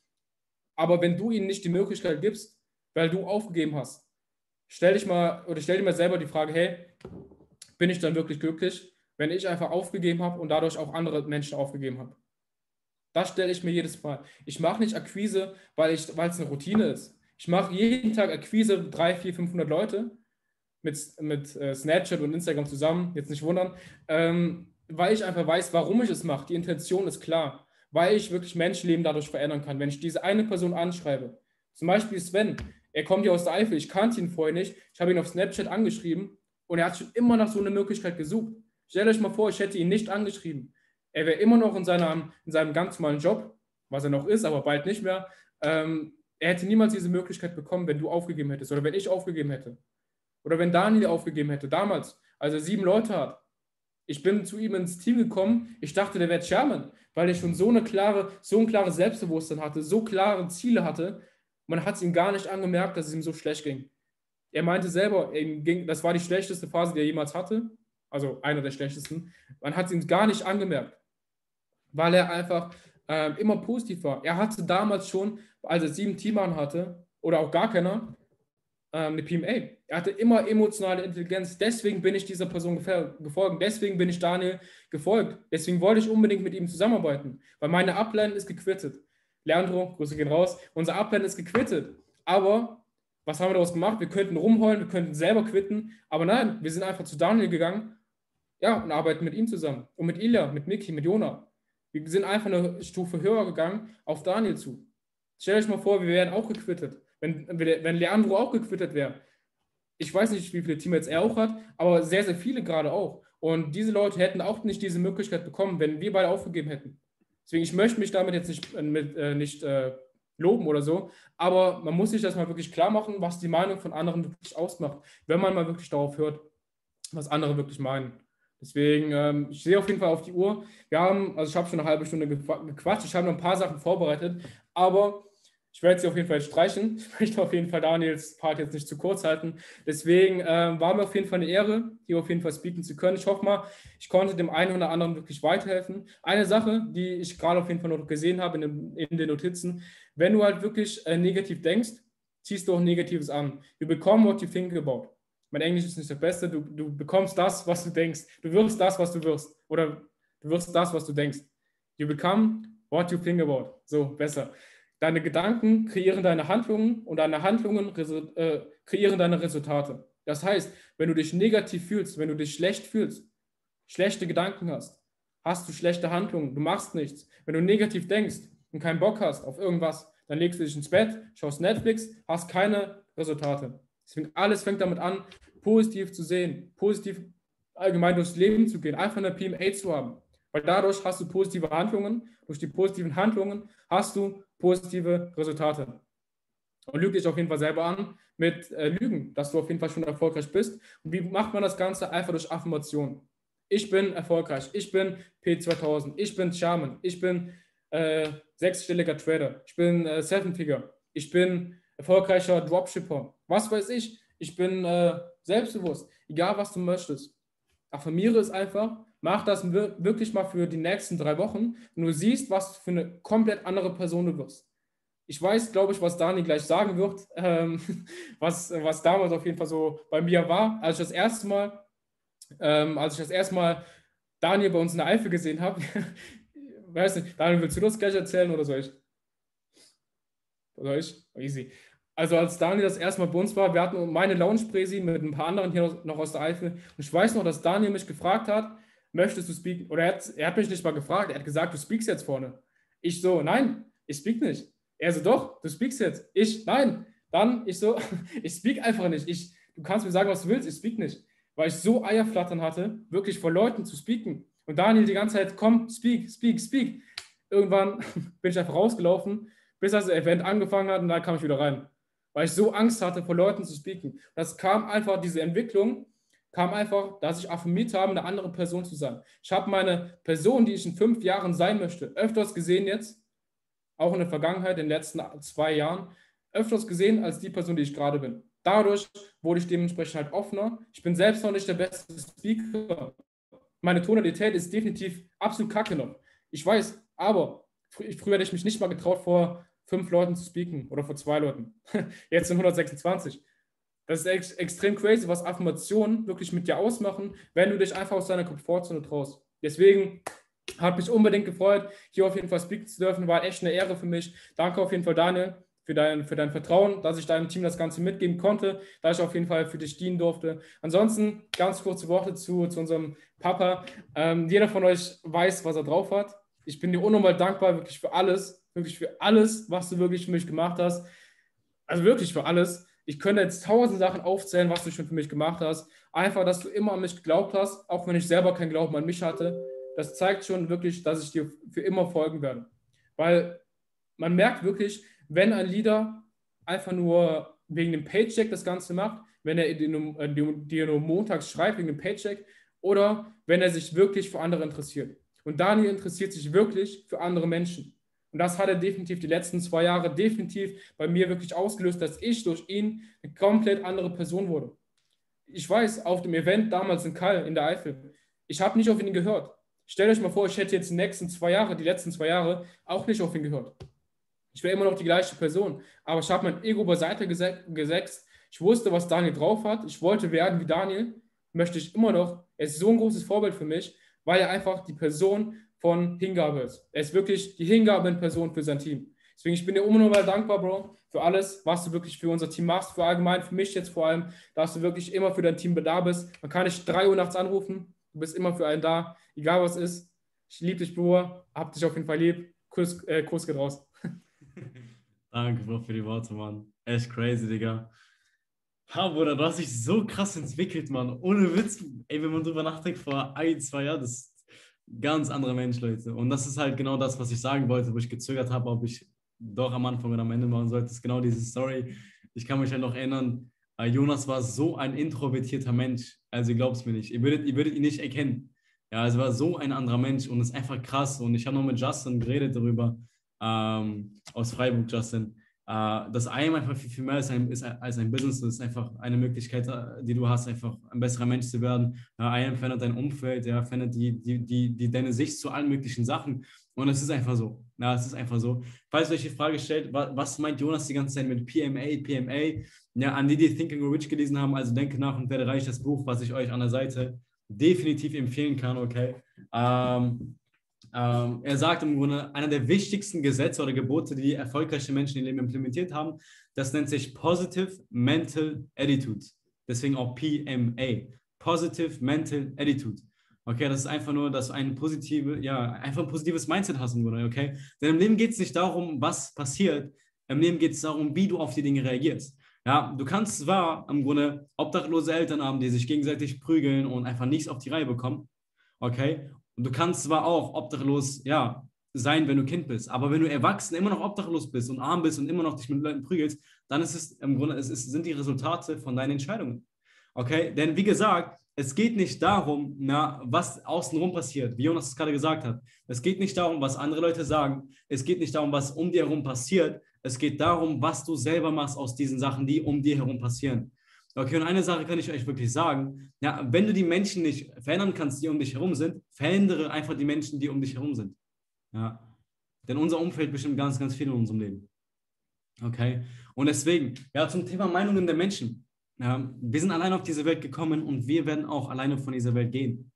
Aber wenn du ihnen nicht die Möglichkeit gibst, weil du aufgegeben hast, stell dich mal oder stell dir mal selber die Frage, hey, bin ich dann wirklich glücklich, wenn ich einfach aufgegeben habe und dadurch auch andere Menschen aufgegeben habe? Das stelle ich mir jedes Mal. Ich mache nicht Akquise, weil ich, weil es eine Routine ist. Ich mache jeden Tag Akquise, dreihundert, vierhundert, fünfhundert Leute mit, mit äh, Snapchat und Instagram zusammen, jetzt nicht wundern, ähm, weil ich einfach weiß, warum ich es mache. Die Intention ist klar. Weil ich wirklich Menschenleben dadurch verändern kann. Wenn ich diese eine Person anschreibe, zum Beispiel Sven, er kommt ja aus der Eifel, ich kannte ihn vorher nicht, ich habe ihn auf Snapchat angeschrieben und er hat schon immer nach so einer Möglichkeit gesucht. Stellt euch mal vor, ich hätte ihn nicht angeschrieben. Er wäre immer noch in, seiner, in seinem ganz normalen Job, was er noch ist, aber bald nicht mehr. Ähm, er hätte niemals diese Möglichkeit bekommen, wenn du aufgegeben hättest oder wenn ich aufgegeben hätte. Oder wenn Daniel aufgegeben hätte, damals, als er sieben Leute hat. Ich bin zu ihm ins Team gekommen, ich dachte, der wäre Chairman, weil er schon so eine klare, so ein klares Selbstbewusstsein hatte, so klare Ziele hatte. Man hat es ihm gar nicht angemerkt, dass es ihm so schlecht ging. Er meinte selber, ihm ging, das war die schlechteste Phase, die er jemals hatte, also einer der schlechtesten. Man hat es ihm gar nicht angemerkt, weil er einfach äh, immer positiv war. Er hatte damals schon, als er sieben Teamern hatte, oder auch gar keiner, ähm, eine P M A. Er hatte immer emotionale Intelligenz. Deswegen bin ich dieser Person gefolgt. Deswegen bin ich Daniel gefolgt. Deswegen wollte ich unbedingt mit ihm zusammenarbeiten, weil meine Upline ist gequittet. Leandro, Grüße gehen raus. Unser Upline ist gequittet. Aber was haben wir daraus gemacht? Wir könnten rumheulen, wir könnten selber quitten. Aber nein, wir sind einfach zu Daniel gegangen, ja, und arbeiten mit ihm zusammen. Und mit Ilya, mit Niki, mit Jona. Wir sind einfach eine Stufe höher gegangen auf Daniel zu. Stellt euch mal vor, wir wären auch gequittet. Wenn, wenn Leandro auch gequittet wäre. Ich weiß nicht, wie viele Teammates er auch hat, aber sehr, sehr viele gerade auch. Und diese Leute hätten auch nicht diese Möglichkeit bekommen, wenn wir beide aufgegeben hätten. Deswegen, ich möchte mich damit jetzt nicht, mit, äh, nicht äh, loben oder so, aber man muss sich das mal wirklich klar machen, was die Meinung von anderen wirklich ausmacht, wenn man mal wirklich darauf hört, was andere wirklich meinen. Deswegen, ähm, ich sehe auf jeden Fall auf die Uhr. Wir haben, also ich habe schon eine halbe Stunde gequatscht, ich habe noch ein paar Sachen vorbereitet, aber ich werde sie auf jeden Fall streichen. Ich möchte auf jeden Fall Daniels Part jetzt nicht zu kurz halten. Deswegen ähm, war mir auf jeden Fall eine Ehre, hier auf jeden Fall speaken zu können. Ich hoffe mal, ich konnte dem einen oder anderen wirklich weiterhelfen. Eine Sache, die ich gerade auf jeden Fall noch gesehen habe in, dem, in den Notizen, wenn du halt wirklich äh, negativ denkst, ziehst du auch Negatives an. You become what you think about. Mein Englisch ist nicht das Beste. Du, du bekommst das, was du denkst. Du wirst das, was du wirst. Oder du wirst das, was du denkst. You become what you think about. So, besser. Deine Gedanken kreieren deine Handlungen und deine Handlungen äh, kreieren deine Resultate. Das heißt, wenn du dich negativ fühlst, wenn du dich schlecht fühlst, schlechte Gedanken hast, hast du schlechte Handlungen, du machst nichts. Wenn du negativ denkst und keinen Bock hast auf irgendwas, dann legst du dich ins Bett, schaust Netflix, hast keine Resultate. Deswegen alles fängt damit an, positiv zu sehen, positiv allgemein durchs Leben zu gehen, einfach eine P M A zu haben. Weil dadurch hast du positive Handlungen, durch die positiven Handlungen hast du positive Resultate. Und lüg dich auf jeden Fall selber an mit äh, Lügen, dass du auf jeden Fall schon erfolgreich bist. Und wie macht man das Ganze? Einfach durch Affirmation. Ich bin erfolgreich, ich bin P zweitausend, ich bin Charman, ich bin äh, sechsstelliger Trader, ich bin äh, Seven-Figure, ich bin erfolgreicher Dropshipper, was weiß ich, ich bin äh, selbstbewusst, egal was du möchtest. Affirmiere es einfach, mach das wirklich mal für die nächsten drei Wochen und du siehst, was für eine komplett andere Person du wirst. Ich weiß, glaube ich, was Dani gleich sagen wird, ähm, was, was damals auf jeden Fall so bei mir war, als ich das erste Mal, ähm, als ich das erste Mal Daniel bei uns in der Eifel gesehen habe. Weiß nicht, Daniel, willst du das gleich erzählen oder soll ich? Soll ich? Easy. Also als Daniel das erste Mal bei uns war, wir hatten meine Lounge-Präsi mit ein paar anderen hier noch aus der Eifel. Und ich weiß noch, dass Daniel mich gefragt hat, möchtest du speaken? Oder er hat, er hat mich nicht mal gefragt, er hat gesagt, du speakst jetzt vorne. Ich so, nein, ich speak nicht. Er so, doch, du speakst jetzt. Ich, nein. Dann, ich so, ich speak einfach nicht. Ich, du kannst mir sagen, was du willst, ich speak nicht. Weil ich so Eierflattern hatte, wirklich vor Leuten zu speaken. Und Daniel die ganze Zeit, komm, speak, speak, speak. Irgendwann bin ich einfach rausgelaufen, bis das Event angefangen hat und dann kam ich wieder rein. Weil ich so Angst hatte, vor Leuten zu speaken. Das kam einfach, diese Entwicklung kam einfach, dass ich affirmiert habe, eine andere Person zu sein. Ich habe meine Person, die ich in fünf Jahren sein möchte, öfters gesehen jetzt, auch in der Vergangenheit, in den letzten zwei Jahren, öfters gesehen als die Person, die ich gerade bin. Dadurch wurde ich dementsprechend halt offener. Ich bin selbst noch nicht der beste Speaker. Meine Tonalität ist definitiv absolut kacke noch. Ich weiß, aber fr- früher hätte ich mich nicht mal getraut, vor fünf Leuten zu speaken oder vor zwei Leuten. Jetzt sind hundertsechsundzwanzig. Das ist ex extrem crazy, was Affirmationen wirklich mit dir ausmachen, wenn du dich einfach aus deiner Komfortzone traust. Deswegen hat mich unbedingt gefreut, hier auf jeden Fall speaken zu dürfen. War echt eine Ehre für mich. Danke auf jeden Fall, Daniel, für dein, für dein Vertrauen, dass ich deinem Team das Ganze mitgeben konnte, da ich auf jeden Fall für dich dienen durfte. Ansonsten ganz kurze Worte zu, zu unserem Papa. Ähm, jeder von euch weiß, was er drauf hat. Ich bin dir unnormal dankbar, wirklich für alles, wirklich für alles, was du wirklich für mich gemacht hast. Also wirklich für alles. Ich könnte jetzt tausend Sachen aufzählen, was du schon für mich gemacht hast. Einfach, dass du immer an mich geglaubt hast, auch wenn ich selber keinen Glauben an mich hatte. Das zeigt schon wirklich, dass ich dir für immer folgen werde. Weil man merkt wirklich, wenn ein Leader einfach nur wegen dem Paycheck das Ganze macht, wenn er dir nur, dir nur montags schreibt wegen dem Paycheck oder wenn er sich wirklich für andere interessiert. Und Daniel interessiert sich wirklich für andere Menschen. Und das hat er definitiv die letzten zwei Jahre definitiv bei mir wirklich ausgelöst, dass ich durch ihn eine komplett andere Person wurde. Ich weiß, auf dem Event damals in Kall, in der Eifel, ich habe nicht auf ihn gehört. Stellt euch mal vor, ich hätte jetzt die nächsten zwei Jahre, die letzten zwei Jahre, auch nicht auf ihn gehört. Ich wäre immer noch die gleiche Person, aber ich habe mein Ego beiseite gesetzt. Ich wusste, was Daniel drauf hat. Ich wollte werden wie Daniel. Möchte ich immer noch. Er ist so ein großes Vorbild für mich, weil er einfach die Person von Hingabe ist. Er ist wirklich die Hingabe in Person für sein Team. Deswegen, ich bin dir immer noch mal dankbar, Bro, für alles, was du wirklich für unser Team machst, für allgemein, für mich jetzt vor allem, dass du wirklich immer für dein Team da bist. Man kann dich drei Uhr nachts anrufen, du bist immer für einen da, egal was ist. Ich liebe dich, Bro, hab dich auf jeden Fall lieb. Kuss, äh, Kuss geht raus. Danke, Bro, für die Worte, Mann. Echt crazy, Digga. Ha, Bruder, du hast dich so krass entwickelt, Mann. Ohne Witz. Ey, wenn man drüber nachdenkt, vor ein, zwei Jahren, das ist ein ganz anderer Mensch, Leute. Und das ist halt genau das, was ich sagen wollte, wo ich gezögert habe, ob ich doch am Anfang oder am Ende machen sollte. Das ist genau diese Story. Ich kann mich halt noch erinnern, äh, Jonas war so ein introvertierter Mensch. Also, ihr glaubt es mir nicht. Ihr würdet, ihr würdet ihn nicht erkennen. Ja, es war so ein anderer Mensch und es ist einfach krass. Und ich habe noch mit Justin geredet darüber, ähm, aus Freiburg, Justin. Uh, das I A M einfach viel, viel mehr ist, ein, ist als ein Business. Das ist einfach eine Möglichkeit, die du hast, einfach ein besserer Mensch zu werden. Uh, I A M verändert dein Umfeld, ja, verändert die, die, die, die, deine Sicht zu allen möglichen Sachen. Und es ist einfach so. Ja, es ist einfach so. Falls ihr euch die Frage stellt, was, was meint Jonas die ganze Zeit mit P M A, P M A? Ja, an die, die Think and Grow Rich gelesen haben, also denke nach und werde reich, das Buch, was ich euch an der Seite definitiv empfehlen kann, okay? Um, Ähm, er sagt im Grunde, einer der wichtigsten Gesetze oder Gebote, die erfolgreiche Menschen im Leben implementiert haben, das nennt sich Positive Mental Attitude. Deswegen auch P M A. Positive Mental Attitude. Okay, das ist einfach nur, dass du ein positive, ja, einfach ein positives Mindset hast im Grunde, okay? Denn im Leben geht es nicht darum, was passiert. Im Leben geht es darum, wie du auf die Dinge reagierst. Ja, du kannst zwar im Grunde obdachlose Eltern haben, die sich gegenseitig prügeln und einfach nichts auf die Reihe bekommen, okay? Und du kannst zwar auch obdachlos, ja, sein, wenn du Kind bist, aber wenn du erwachsen immer noch obdachlos bist und arm bist und immer noch dich mit Leuten prügelst, dann ist es im Grunde, es ist, sind die Resultate von deinen Entscheidungen. Okay? Denn wie gesagt, es geht nicht darum, na, was außenrum passiert, wie Jonas es gerade gesagt hat. Es geht nicht darum, was andere Leute sagen. Es geht nicht darum, was um dir herum passiert. Es geht darum, was du selber machst aus diesen Sachen, die um dir herum passieren. Okay, und eine Sache kann ich euch wirklich sagen, ja, wenn du die Menschen nicht verändern kannst, die um dich herum sind, verändere einfach die Menschen, die um dich herum sind. Ja, denn unser Umfeld bestimmt ganz, ganz viel in unserem Leben. Okay, und deswegen, ja, zum Thema Meinungen der Menschen. Ja, wir sind allein auf diese Welt gekommen und wir werden auch alleine von dieser Welt gehen.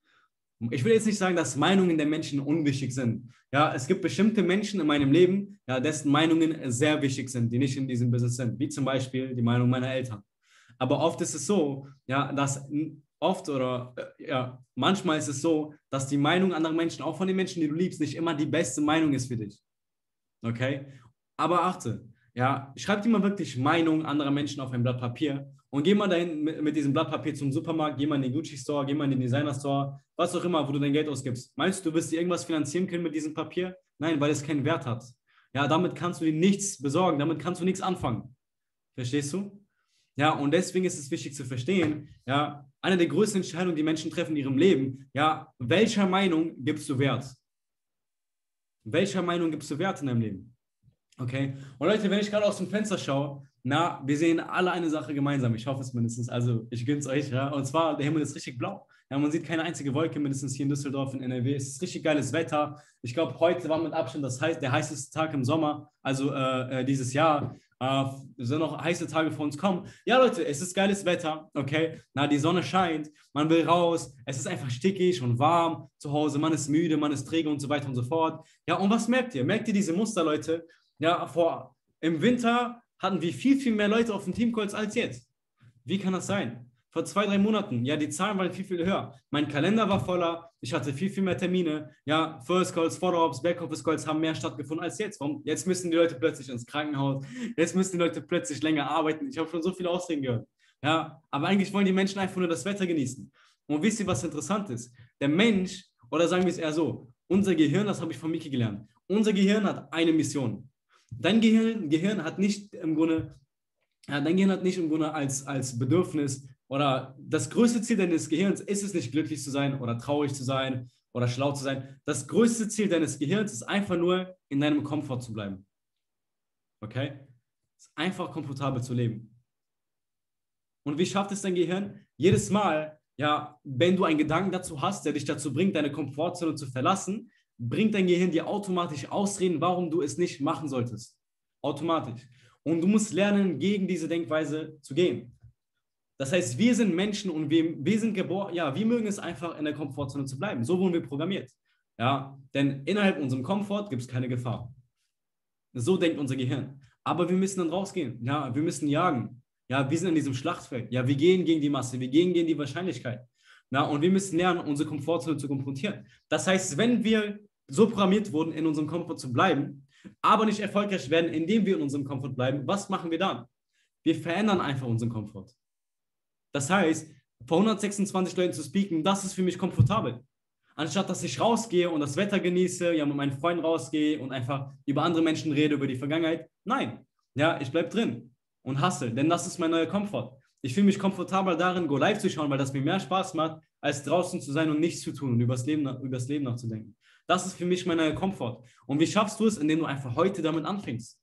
Ich will jetzt nicht sagen, dass Meinungen der Menschen unwichtig sind. Ja, es gibt bestimmte Menschen in meinem Leben, ja, dessen Meinungen sehr wichtig sind, die nicht in diesem Business sind, wie zum Beispiel die Meinung meiner Eltern. Aber oft ist es so, ja, dass oft oder äh, ja, manchmal ist es so, dass die Meinung anderer Menschen, auch von den Menschen, die du liebst, nicht immer die beste Meinung ist für dich. Okay? Aber achte, ja, schreib dir mal wirklich Meinung anderer Menschen auf ein Blatt Papier und geh mal dahin mit, mit diesem Blatt Papier zum Supermarkt, geh mal in den Gucci Store, geh mal in den Designer Store, was auch immer, wo du dein Geld ausgibst. Meinst du, du wirst dir irgendwas finanzieren können mit diesem Papier? Nein, weil es keinen Wert hat. Ja, damit kannst du dir nichts besorgen, damit kannst du nichts anfangen. Verstehst du? Ja, und deswegen ist es wichtig zu verstehen, ja, eine der größten Entscheidungen, die Menschen treffen in ihrem Leben, ja, welcher Meinung gibst du Wert? Welcher Meinung gibst du Wert in deinem Leben? Okay? Und Leute, wenn ich gerade aus dem Fenster schaue, na, wir sehen alle eine Sache gemeinsam. Ich hoffe es mindestens. Also, ich gönn's euch, ja. Und zwar, der Himmel ist richtig blau. Ja, man sieht keine einzige Wolke, mindestens hier in Düsseldorf, in N R W. Es ist richtig geiles Wetter. Ich glaube, heute war mit Abstand das heiß, der heißeste Tag im Sommer, also äh, äh, dieses Jahr. Uh, sind noch heiße Tage vor uns kommen. Ja, Leute, es ist geiles Wetter, okay? Na, die Sonne scheint, man will raus, es ist einfach stickig und warm zu Hause, man ist müde, man ist träge und so weiter und so fort. Ja, und was merkt ihr? Merkt ihr diese Muster, Leute? Ja, vor, im Winter hatten wir viel, viel mehr Leute auf dem Teamcalls als jetzt. Wie kann das sein? Vor zwei, drei Monaten, ja, die Zahlen waren viel, viel höher. Mein Kalender war voller, ich hatte viel, viel mehr Termine. Ja, First Calls, Follow-ups, Backoffice Calls haben mehr stattgefunden als jetzt. Warum? Jetzt müssen die Leute plötzlich ins Krankenhaus, jetzt müssen die Leute plötzlich länger arbeiten. Ich habe schon so viele Ausreden gehört. Ja, aber eigentlich wollen die Menschen einfach nur das Wetter genießen. Und wisst ihr, was interessant ist? Der Mensch, oder sagen wir es eher so, unser Gehirn, das habe ich von Miki gelernt, unser Gehirn hat eine Mission. Dein Gehirn, Gehirn hat nicht im Grunde, ja, dein Gehirn hat nicht im Grunde als, als Bedürfnis, oder das größte Ziel deines Gehirns ist es nicht, glücklich zu sein oder traurig zu sein oder schlau zu sein. Das größte Ziel deines Gehirns ist einfach nur, in deinem Komfort zu bleiben. Okay? Es ist einfach komfortabel zu leben. Und wie schafft es dein Gehirn? Jedes Mal, ja, wenn du einen Gedanken dazu hast, der dich dazu bringt, deine Komfortzone zu verlassen, bringt dein Gehirn dir automatisch Ausreden, warum du es nicht machen solltest. Automatisch. Und du musst lernen, gegen diese Denkweise zu gehen. Das heißt, wir sind Menschen und wir, wir sind geboren, ja, wir mögen es einfach, in der Komfortzone zu bleiben. So wurden wir programmiert. Ja, denn innerhalb unserem Komfort gibt es keine Gefahr. So denkt unser Gehirn. Aber wir müssen dann rausgehen. Ja, wir müssen jagen. Ja, wir sind in diesem Schlachtfeld. Ja, wir gehen gegen die Masse. Wir gehen gegen die Wahrscheinlichkeit. Ja, und wir müssen lernen, unsere Komfortzone zu konfrontieren. Das heißt, wenn wir so programmiert wurden, in unserem Komfort zu bleiben, aber nicht erfolgreich werden, indem wir in unserem Komfort bleiben, was machen wir dann? Wir verändern einfach unseren Komfort. Das heißt, vor hundertsechsundzwanzig Leuten zu speaken, das ist für mich komfortabel. Anstatt, dass ich rausgehe und das Wetter genieße, ja, mit meinen Freunden rausgehe und einfach über andere Menschen rede, über die Vergangenheit. Nein, ja, ich bleibe drin und hustle, denn das ist mein neuer Komfort. Ich fühle mich komfortabel darin, Go Live zu schauen, weil das mir mehr Spaß macht, als draußen zu sein und nichts zu tun und über das Leben, über das Leben nachzudenken. Das ist für mich mein neuer Komfort. Und wie schaffst du es, indem du einfach heute damit anfängst?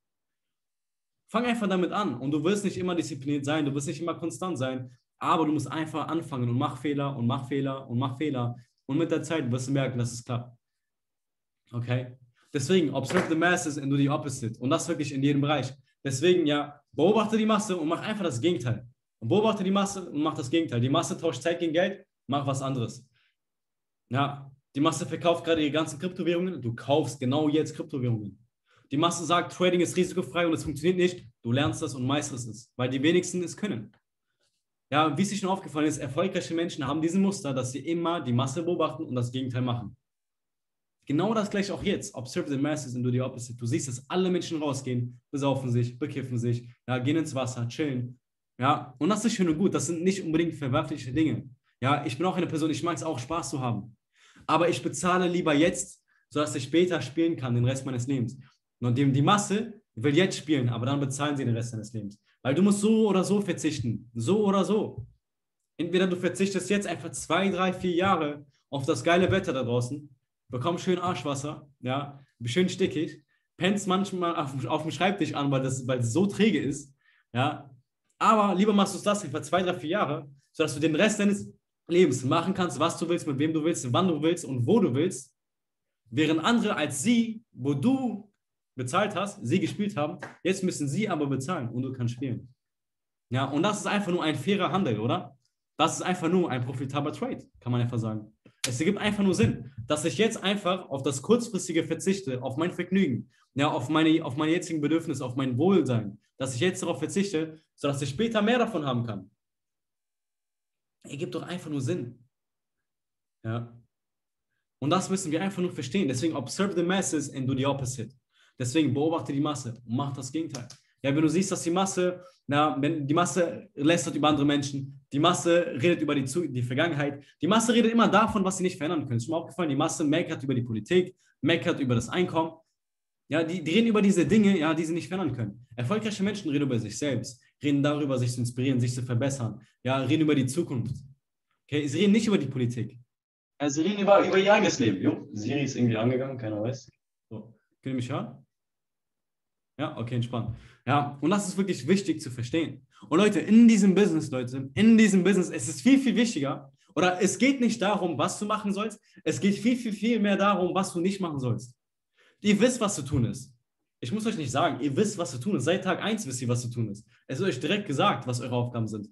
Fang einfach damit an und du wirst nicht immer diszipliniert sein, du wirst nicht immer konstant sein, aber du musst einfach anfangen und mach Fehler und mach Fehler und mach Fehler. Und mit der Zeit wirst du merken, dass es klappt. Okay? Deswegen, observe the masses and do the opposite. Und das wirklich in jedem Bereich. Deswegen, ja, beobachte die Masse und mach einfach das Gegenteil. Und beobachte die Masse und mach das Gegenteil. Die Masse tauscht Zeit gegen Geld, mach was anderes. Ja, die Masse verkauft gerade ihre ganzen Kryptowährungen, du kaufst genau jetzt Kryptowährungen. Die Masse sagt, Trading ist risikofrei und es funktioniert nicht, du lernst das und meisterst es, weil die wenigsten es können. Ja, wie es sich schon aufgefallen ist, erfolgreiche Menschen haben diesen Muster, dass sie immer die Masse beobachten und das Gegenteil machen. Genau das gleiche auch jetzt. Observe the masses and do the opposite. Du siehst, dass alle Menschen rausgehen, besaufen sich, bekiffen sich, ja, gehen ins Wasser, chillen. Ja, und das ist schön und gut. Das sind nicht unbedingt verwerfliche Dinge. Ja, ich bin auch eine Person, ich mag es auch, Spaß zu haben. Aber ich bezahle lieber jetzt, sodass ich später spielen kann, den Rest meines Lebens. Und die Masse will jetzt spielen, aber dann bezahlen sie den Rest deines Lebens. Weil du musst so oder so verzichten. So oder so. Entweder du verzichtest jetzt einfach zwei, drei, vier Jahre auf das geile Wetter da draußen, bekommst schön Arschwasser, ja, schön stickig, pennst manchmal auf, auf dem Schreibtisch an, weil das, weil es so träge ist, ja. Aber lieber machst du es das für zwei, drei, vier Jahre, sodass du den Rest deines Lebens machen kannst, was du willst, mit wem du willst, wann du willst und wo du willst, während andere als sie, wo du bezahlt hast, sie gespielt haben, jetzt müssen sie aber bezahlen und du kannst spielen. Ja, und das ist einfach nur ein fairer Handel, oder? Das ist einfach nur ein profitabler Trade, kann man einfach sagen. Es ergibt einfach nur Sinn, dass ich jetzt einfach auf das kurzfristige verzichte, auf mein Vergnügen, ja, auf meine, auf meine jetzigen Bedürfnisse, auf mein Wohlsein, dass ich jetzt darauf verzichte, sodass ich später mehr davon haben kann. Ergibt doch einfach nur Sinn. Ja. Und das müssen wir einfach nur verstehen. Deswegen observe the masses and do the opposite. Deswegen beobachte die Masse und mach das Gegenteil. Ja, wenn du siehst, dass die Masse, na, wenn die Masse lästert über andere Menschen, die Masse redet über die, die Vergangenheit, die Masse redet immer davon, was sie nicht verändern können. Ist schon mal aufgefallen, die Masse meckert über die Politik, meckert über das Einkommen. Ja, die, die reden über diese Dinge, ja, die sie nicht verändern können. Erfolgreiche Menschen reden über sich selbst, reden darüber, sich zu inspirieren, sich zu verbessern, ja, reden über die Zukunft. Okay, sie reden nicht über die Politik. Ja, sie reden über, über ihr eigenes Leben. Jo, Siri ist irgendwie angegangen, keiner weiß. So, könnt ihr mich hören? Ja, okay, entspannt. Ja, und das ist wirklich wichtig zu verstehen. Und Leute, in diesem Business, Leute, in diesem Business, es ist viel, viel wichtiger, oder es geht nicht darum, was du machen sollst, es geht viel, viel, viel mehr darum, was du nicht machen sollst. Ihr wisst, was zu tun ist. Ich muss euch nicht sagen, ihr wisst, was zu tun ist. Seit Tag eins wisst ihr, was zu tun ist. Es ist euch direkt gesagt, was eure Aufgaben sind.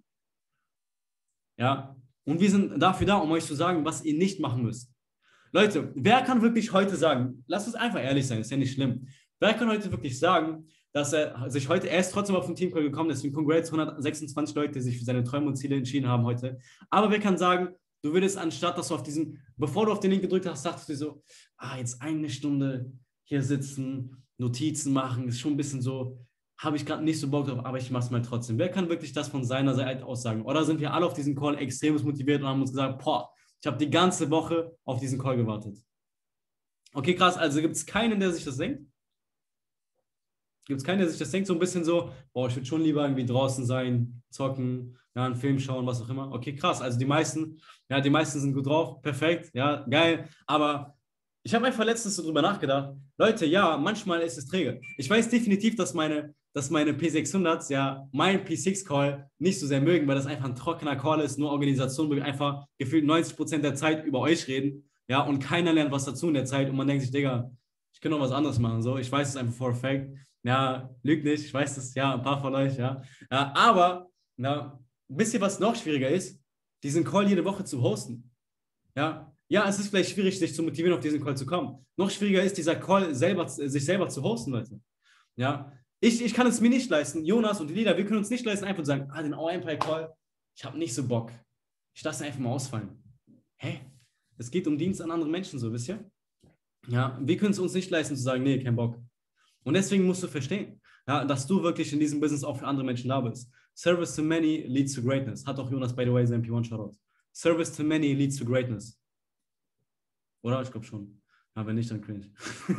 Ja, und wir sind dafür da, um euch zu sagen, was ihr nicht machen müsst. Leute, wer kann wirklich heute sagen, lasst uns einfach ehrlich sein, ist ja nicht schlimm. Wer kann heute wirklich sagen, dass er sich heute, er ist trotzdem auf den Teamcall gekommen, deswegen congrats, hundertsechsundzwanzig Leute, die sich für seine Träume und Ziele entschieden haben heute. Aber wer kann sagen, du würdest anstatt, dass du auf diesen, bevor du auf den Link gedrückt hast, sagst du dir so, ah, jetzt eine Stunde hier sitzen, Notizen machen, ist schon ein bisschen so, habe ich gerade nicht so Bock drauf, aber ich mache es mal trotzdem. Wer kann wirklich das von seiner Seite aus sagen? Oder sind wir alle auf diesen Call extrem motiviert und haben uns gesagt, boah, ich habe die ganze Woche auf diesen Call gewartet. Okay, krass, also gibt es keinen, der sich das denkt? Gibt es keinen, der sich das denkt, so ein bisschen so, boah, ich würde schon lieber irgendwie draußen sein, zocken, ja, einen Film schauen, was auch immer. Okay, krass, also die meisten, ja, die meisten sind gut drauf, perfekt, ja, geil, aber ich habe einfach letztens so drüber nachgedacht, Leute, ja, manchmal ist es träge. Ich weiß definitiv, dass meine, dass meine P sechshundert, ja, mein P sechs Call nicht so sehr mögen, weil das einfach ein trockener Call ist, nur Organisation, wo wir einfach gefühlt neunzig Prozent der Zeit über euch reden, ja, und keiner lernt was dazu in der Zeit und man denkt sich, Digga, ich kann noch was anderes machen, so, ich weiß es einfach for a fact. Ja, lügt nicht, ich weiß das, ja, ein paar von euch, ja. Ja, aber, na, wisst ihr, was noch schwieriger ist? Diesen Call jede Woche zu hosten. Ja, ja, es ist vielleicht schwierig, sich zu motivieren, auf diesen Call zu kommen. Noch schwieriger ist, dieser Call selber, sich selber zu hosten, Leute. Ja, ich, ich kann es mir nicht leisten, Jonas und die Lieder, wir können uns nicht leisten, einfach zu sagen, ah, den Our Empire Call, ich habe nicht so Bock. Ich lasse ihn einfach mal ausfallen. Hä? Es geht um Dienst an anderen Menschen, so, wisst ihr? Ja, wir können es uns nicht leisten, zu sagen, nee, kein Bock. Und deswegen musst du verstehen, ja, dass du wirklich in diesem Business auch für andere Menschen da bist. Service to many leads to greatness. Hat auch Jonas, by the way, sein M P eins Shoutout. Service to many leads to greatness. Oder? Ich glaube schon. Ja, wenn nicht, dann cringe.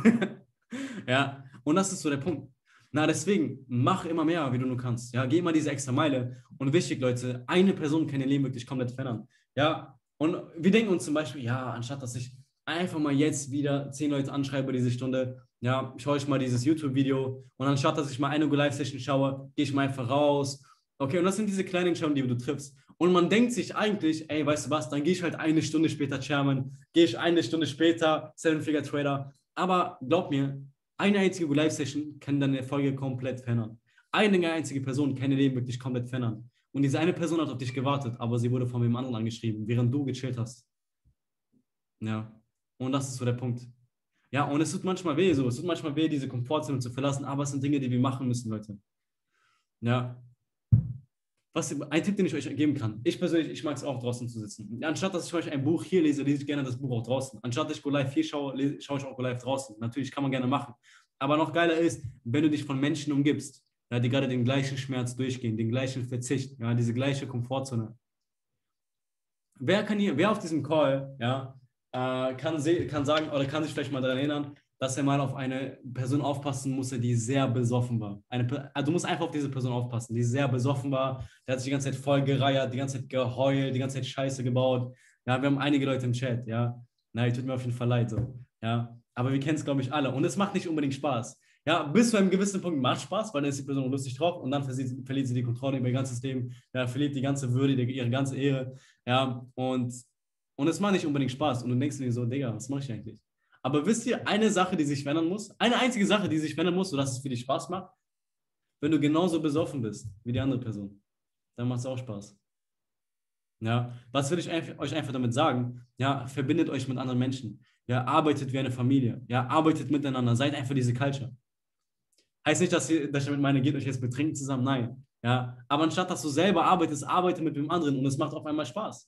Ja, und das ist so der Punkt. Na, deswegen, mach immer mehr, wie du nur kannst. Ja, geh mal diese extra Meile. Und wichtig, Leute, eine Person kann ihr Leben wirklich komplett verändern. Ja, und wir denken uns zum Beispiel, ja, anstatt dass ich einfach mal jetzt wieder zehn Leute anschreibe diese Stunde, ja, schaue ich mal dieses YouTube-Video und anstatt dass ich mal eine Live-Session schaue, gehe ich mal einfach raus. Okay, und das sind diese kleinen Entscheidungen, die du triffst. Und man denkt sich eigentlich, ey, weißt du was, dann gehe ich halt eine Stunde später Chairman, gehe ich eine Stunde später Seven-Figure-Trader. Aber glaub mir, eine einzige Live-Session kann deine Erfolge komplett verändern. Eine einzige Person kann dein Leben wirklich komplett verändern. Und diese eine Person hat auf dich gewartet, aber sie wurde von einem anderen angeschrieben, während du gechillt hast. Ja, und das ist so der Punkt. Ja, und es tut manchmal weh, so. Es tut manchmal weh, diese Komfortzone zu verlassen, aber es sind Dinge, die wir machen müssen, Leute. Ja. Was, ein Tipp, den ich euch geben kann. Ich persönlich, ich mag es auch, draußen zu sitzen. Anstatt, dass ich euch ein Buch hier lese, lese ich gerne das Buch auch draußen. Anstatt, dass ich Go Live hier schaue, lese, schaue ich auch Go Live draußen. Natürlich kann man gerne machen. Aber noch geiler ist, wenn du dich von Menschen umgibst, ja, die gerade den gleichen Schmerz durchgehen, den gleichen Verzicht, ja, diese gleiche Komfortzone. Wer kann hier, wer auf diesem Call, ja, äh, kann, kann sagen oder kann sich vielleicht mal daran erinnern, dass er mal auf eine Person aufpassen musste, die sehr besoffen war. Eine, also du musst einfach auf diese Person aufpassen, die sehr besoffen war. Der hat sich die ganze Zeit voll gereiert, die ganze Zeit geheult, die ganze Zeit Scheiße gebaut. Ja, wir haben einige Leute im Chat, ja. Na, tut mir auf jeden Fall leid, so. Ja, aber wir kennen es, glaube ich, alle. Und es macht nicht unbedingt Spaß. Ja, bis zu einem gewissen Punkt macht Spaß, weil dann ist die Person lustig drauf und dann verliert, verliert sie die Kontrolle über ihr ganzes Leben, ja, verliert die ganze Würde, die, ihre ganze Ehre. Ja, und, und es macht nicht unbedingt Spaß. Und du denkst dir so, Digga, was mache ich eigentlich? Aber wisst ihr, eine Sache, die sich verändern muss, eine einzige Sache, die sich verändern muss, sodass es für dich Spaß macht, wenn du genauso besoffen bist wie die andere Person, dann macht es auch Spaß. Ja, was will ich euch einfach damit sagen? Ja, verbindet euch mit anderen Menschen. Ja, arbeitet wie eine Familie. Ja, arbeitet miteinander. Seid einfach diese Culture. Heißt nicht, dass, ihr, dass ich damit meine, geht euch jetzt betrinken zusammen. Nein. Ja, aber anstatt, dass du selber arbeitest, arbeite mit dem anderen und es macht auf einmal Spaß.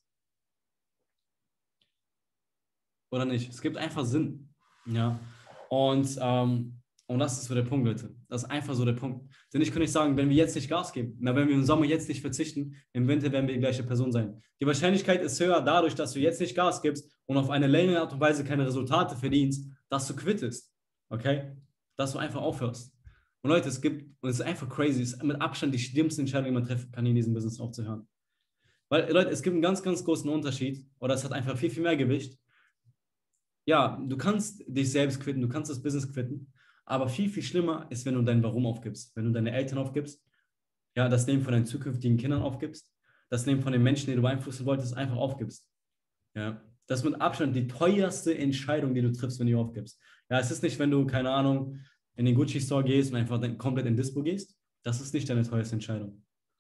Oder nicht? Es gibt einfach Sinn. Ja. Und, ähm, und das ist so der Punkt, Leute. Das ist einfach so der Punkt. Denn ich kann nicht sagen, wenn wir jetzt nicht Gas geben, na, wenn wir im Sommer jetzt nicht verzichten, im Winter werden wir die gleiche Person sein. Die Wahrscheinlichkeit ist höher dadurch, dass du jetzt nicht Gas gibst und auf eine längere Art und Weise keine Resultate verdienst, dass du quittest. Okay? Dass du einfach aufhörst. Und Leute, es gibt, und es ist einfach crazy, es ist mit Abstand die schlimmste Entscheidung, die man treffen kann, in diesem Business aufzuhören. Weil, Leute, es gibt einen ganz, ganz großen Unterschied, oder es hat einfach viel, viel mehr Gewicht. Ja, du kannst dich selbst quitten, du kannst das Business quitten, aber viel, viel schlimmer ist, wenn du dein Warum aufgibst, wenn du deine Eltern aufgibst, ja, das Leben von deinen zukünftigen Kindern aufgibst, das Leben von den Menschen, die du beeinflussen wolltest, einfach aufgibst. Ja, das ist mit Abstand die teuerste Entscheidung, die du triffst, wenn du aufgibst. Ja, es ist nicht, wenn du, keine Ahnung, in den Gucci-Store gehst und einfach komplett in Dispo gehst, das ist nicht deine teuerste Entscheidung.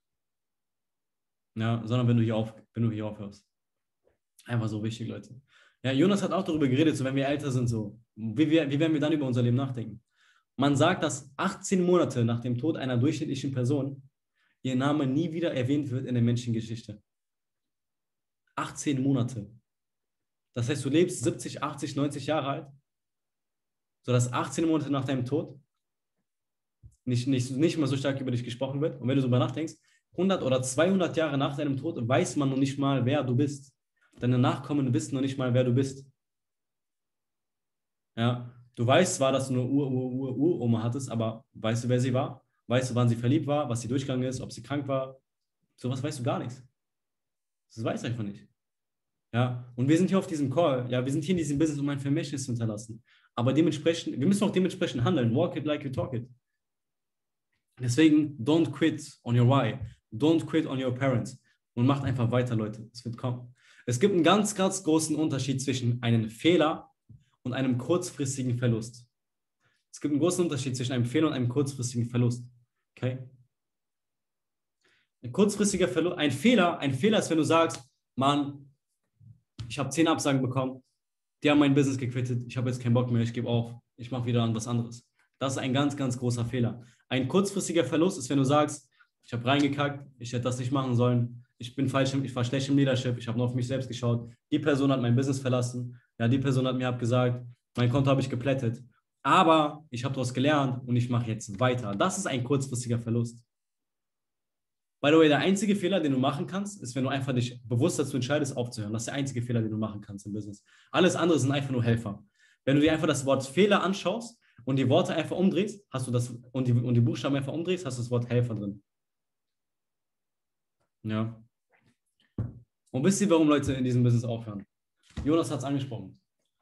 Ja, sondern wenn du hier, auf, wenn du hier aufhörst. Einfach so wichtig, Leute. Ja, Jonas hat auch darüber geredet, so wenn wir älter sind, so, wie, wie, wie werden wir dann über unser Leben nachdenken? Man sagt, dass achtzehn Monate nach dem Tod einer durchschnittlichen Person ihr Name nie wieder erwähnt wird in der Menschengeschichte. achtzehn Monate. Das heißt, du lebst siebzig, achtzig, neunzig Jahre alt, sodass achtzehn Monate nach deinem Tod nicht, nicht, nicht mehr so stark über dich gesprochen wird. Und wenn du darüber nachdenkst, hundert oder zweihundert Jahre nach deinem Tod weiß man noch nicht mal, wer du bist. Deine Nachkommen wissen noch nicht mal, wer du bist. Ja, du weißt zwar, dass du eine Ur-Ur-Ur-Uroma hattest, aber weißt du, wer sie war? Weißt du, wann sie verliebt war, was sie durchgegangen ist, ob sie krank war? Sowas weißt du gar nichts. Das weißt du einfach nicht. Ja, und wir sind hier auf diesem Call, ja, wir sind hier in diesem Business, um ein Vermächtnis zu hinterlassen. Aber dementsprechend, wir müssen auch dementsprechend handeln. Walk it like you talk it. Deswegen, don't quit on your why. Don't quit on your parents. Und macht einfach weiter, Leute. Es wird kommen. Es gibt einen ganz, ganz großen Unterschied zwischen einem Fehler und einem kurzfristigen Verlust. Es gibt einen großen Unterschied zwischen einem Fehler und einem kurzfristigen Verlust. Okay? Ein kurzfristiger Verlust, ein Fehler, ein Fehler ist, wenn du sagst, Mann, ich habe zehn Absagen bekommen, die haben mein Business gequittet, ich habe jetzt keinen Bock mehr, ich gebe auf, ich mache wieder an was anderes. Das ist ein ganz, ganz großer Fehler. Ein kurzfristiger Verlust ist, wenn du sagst, ich habe reingekackt, ich hätte das nicht machen sollen, ich bin falsch, ich war schlecht im Leadership, ich habe nur auf mich selbst geschaut, die Person hat mein Business verlassen, ja, die Person hat mir abgesagt, mein Konto habe ich geplättet, aber ich habe daraus gelernt und ich mache jetzt weiter. Das ist ein kurzfristiger Verlust. By the way, der einzige Fehler, den du machen kannst, ist, wenn du einfach dich bewusst dazu entscheidest, aufzuhören. Das ist der einzige Fehler, den du machen kannst im Business. Alles andere sind einfach nur Helfer. Wenn du dir einfach das Wort Fehler anschaust und die Worte einfach umdrehst, hast du das und die, und die Buchstaben einfach umdrehst, hast du das Wort Helfer drin. Ja. Und wisst ihr, warum Leute in diesem Business aufhören? Jonas hat es angesprochen.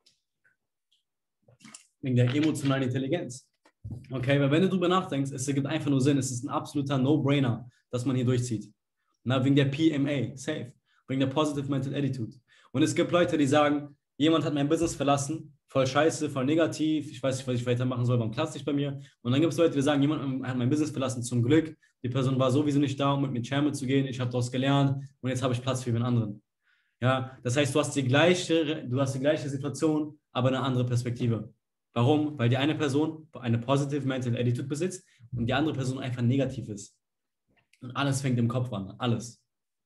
Wegen der emotionalen Intelligenz. Okay, weil wenn du darüber nachdenkst, es ergibt einfach nur Sinn, es ist ein absoluter No-Brainer, dass man hier durchzieht. Na, wegen der P M A, safe, wegen der Positive Mental Attitude. Und es gibt Leute, die sagen, jemand hat mein Business verlassen, voll scheiße, voll negativ, ich weiß nicht, was ich weitermachen soll, warum klappt nicht bei mir? Und dann gibt es Leute, die sagen, jemand hat mein Business verlassen, zum Glück, die Person war sowieso nicht da, um mit mir Chairman zu gehen, ich habe daraus gelernt und jetzt habe ich Platz für jeden anderen. Ja, das heißt, du hast die gleiche, du hast die gleiche Situation, aber eine andere Perspektive. Warum? Weil die eine Person eine Positive Mental Attitude besitzt und die andere Person einfach negativ ist. Und alles fängt im Kopf an, alles.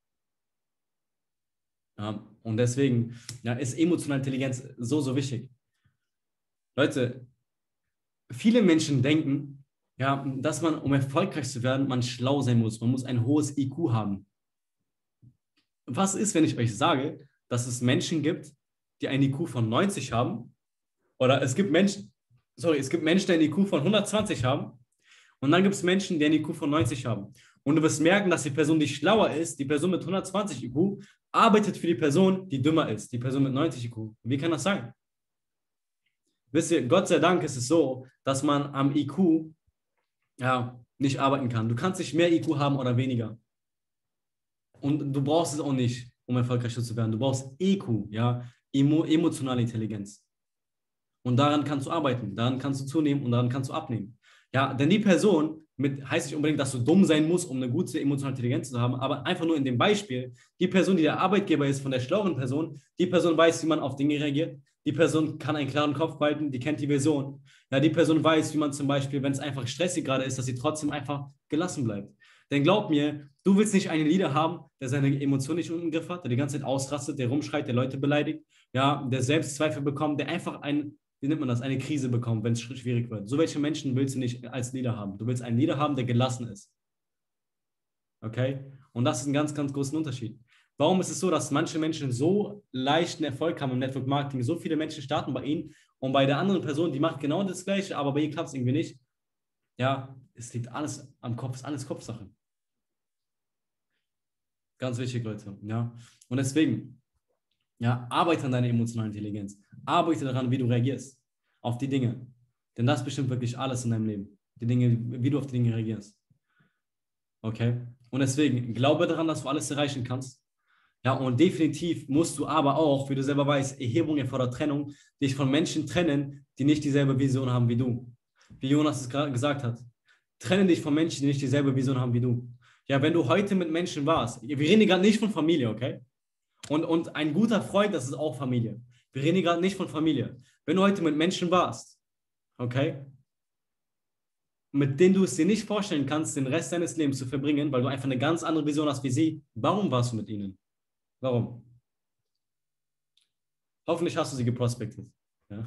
Ja, und deswegen ja, ist emotionale Intelligenz so, so wichtig. Leute, viele Menschen denken, ja, dass man, um erfolgreich zu werden, man schlau sein muss. Man muss ein hohes I Q haben. Was ist, wenn ich euch sage, dass es Menschen gibt, die ein I Q von neunzig haben? Oder es gibt Menschen, sorry, es gibt Menschen, die ein I Q von hundertzwanzig haben. Und dann gibt es Menschen, die ein I Q von neunzig haben. Und du wirst merken, dass die Person, die schlauer ist, die Person mit hundertzwanzig I Q, arbeitet für die Person, die dümmer ist, die Person mit neunzig I Q. Wie kann das sein? Wisst ihr, Gott sei Dank ist es so, dass man am I Q ja, nicht arbeiten kann. Du kannst nicht mehr I Q haben oder weniger. Und du brauchst es auch nicht, um erfolgreicher zu werden. Du brauchst E Q, ja, Emo, emotionale Intelligenz. Und daran kannst du arbeiten, daran kannst du zunehmen und daran kannst du abnehmen. Ja, denn die Person, mit, heißt nicht unbedingt, dass du dumm sein musst, um eine gute emotionale Intelligenz zu haben, aber einfach nur in dem Beispiel, die Person, die der Arbeitgeber ist von der schlaueren Person, die Person weiß, wie man auf Dinge reagiert, die Person kann einen klaren Kopf behalten, die kennt die Vision. Ja, die Person weiß, wie man zum Beispiel, wenn es einfach stressig gerade ist, dass sie trotzdem einfach gelassen bleibt. Denn glaub mir, du willst nicht einen Leader haben, der seine Emotionen nicht im Griff hat, der die ganze Zeit ausrastet, der rumschreit, der Leute beleidigt, ja, der Selbstzweifel bekommt, der einfach ein wie nennt man das, eine Krise bekommt, wenn es schwierig wird. So welche Menschen willst du nicht als Leader haben. Du willst einen Leader haben, der gelassen ist. Okay? Und das ist ein ganz, ganz großer Unterschied. Warum ist es so, dass manche Menschen so leichten Erfolg haben im Network Marketing, so viele Menschen starten bei ihnen und bei der anderen Person, die macht genau das Gleiche, aber bei ihr klappt es irgendwie nicht. Ja, es liegt alles am Kopf, es ist alles Kopfsache. Ganz wichtig, Leute. Ja? Und deswegen, ja, arbeite an deiner emotionalen Intelligenz. Arbeite daran, wie du reagierst auf die Dinge. Denn das bestimmt wirklich alles in deinem Leben. Die Dinge, wie du auf die Dinge reagierst. Okay? Und deswegen, glaube daran, dass du alles erreichen kannst. Ja, und definitiv musst du aber auch, wie du selber weißt, Erhebung erfordert Trennung, dich von Menschen trennen, die nicht dieselbe Vision haben wie du. Wie Jonas es gerade gesagt hat. Trenne dich von Menschen, die nicht dieselbe Vision haben wie du. Ja, wenn du heute mit Menschen warst, wir reden gerade nicht von Familie, okay? Und, und ein guter Freund, das ist auch Familie. Wir reden gerade nicht von Familie. Wenn du heute mit Menschen warst, okay, mit denen du es dir nicht vorstellen kannst, den Rest deines Lebens zu verbringen, weil du einfach eine ganz andere Vision hast wie sie, warum warst du mit ihnen? Warum? Hoffentlich hast du sie geprospectet. Ja.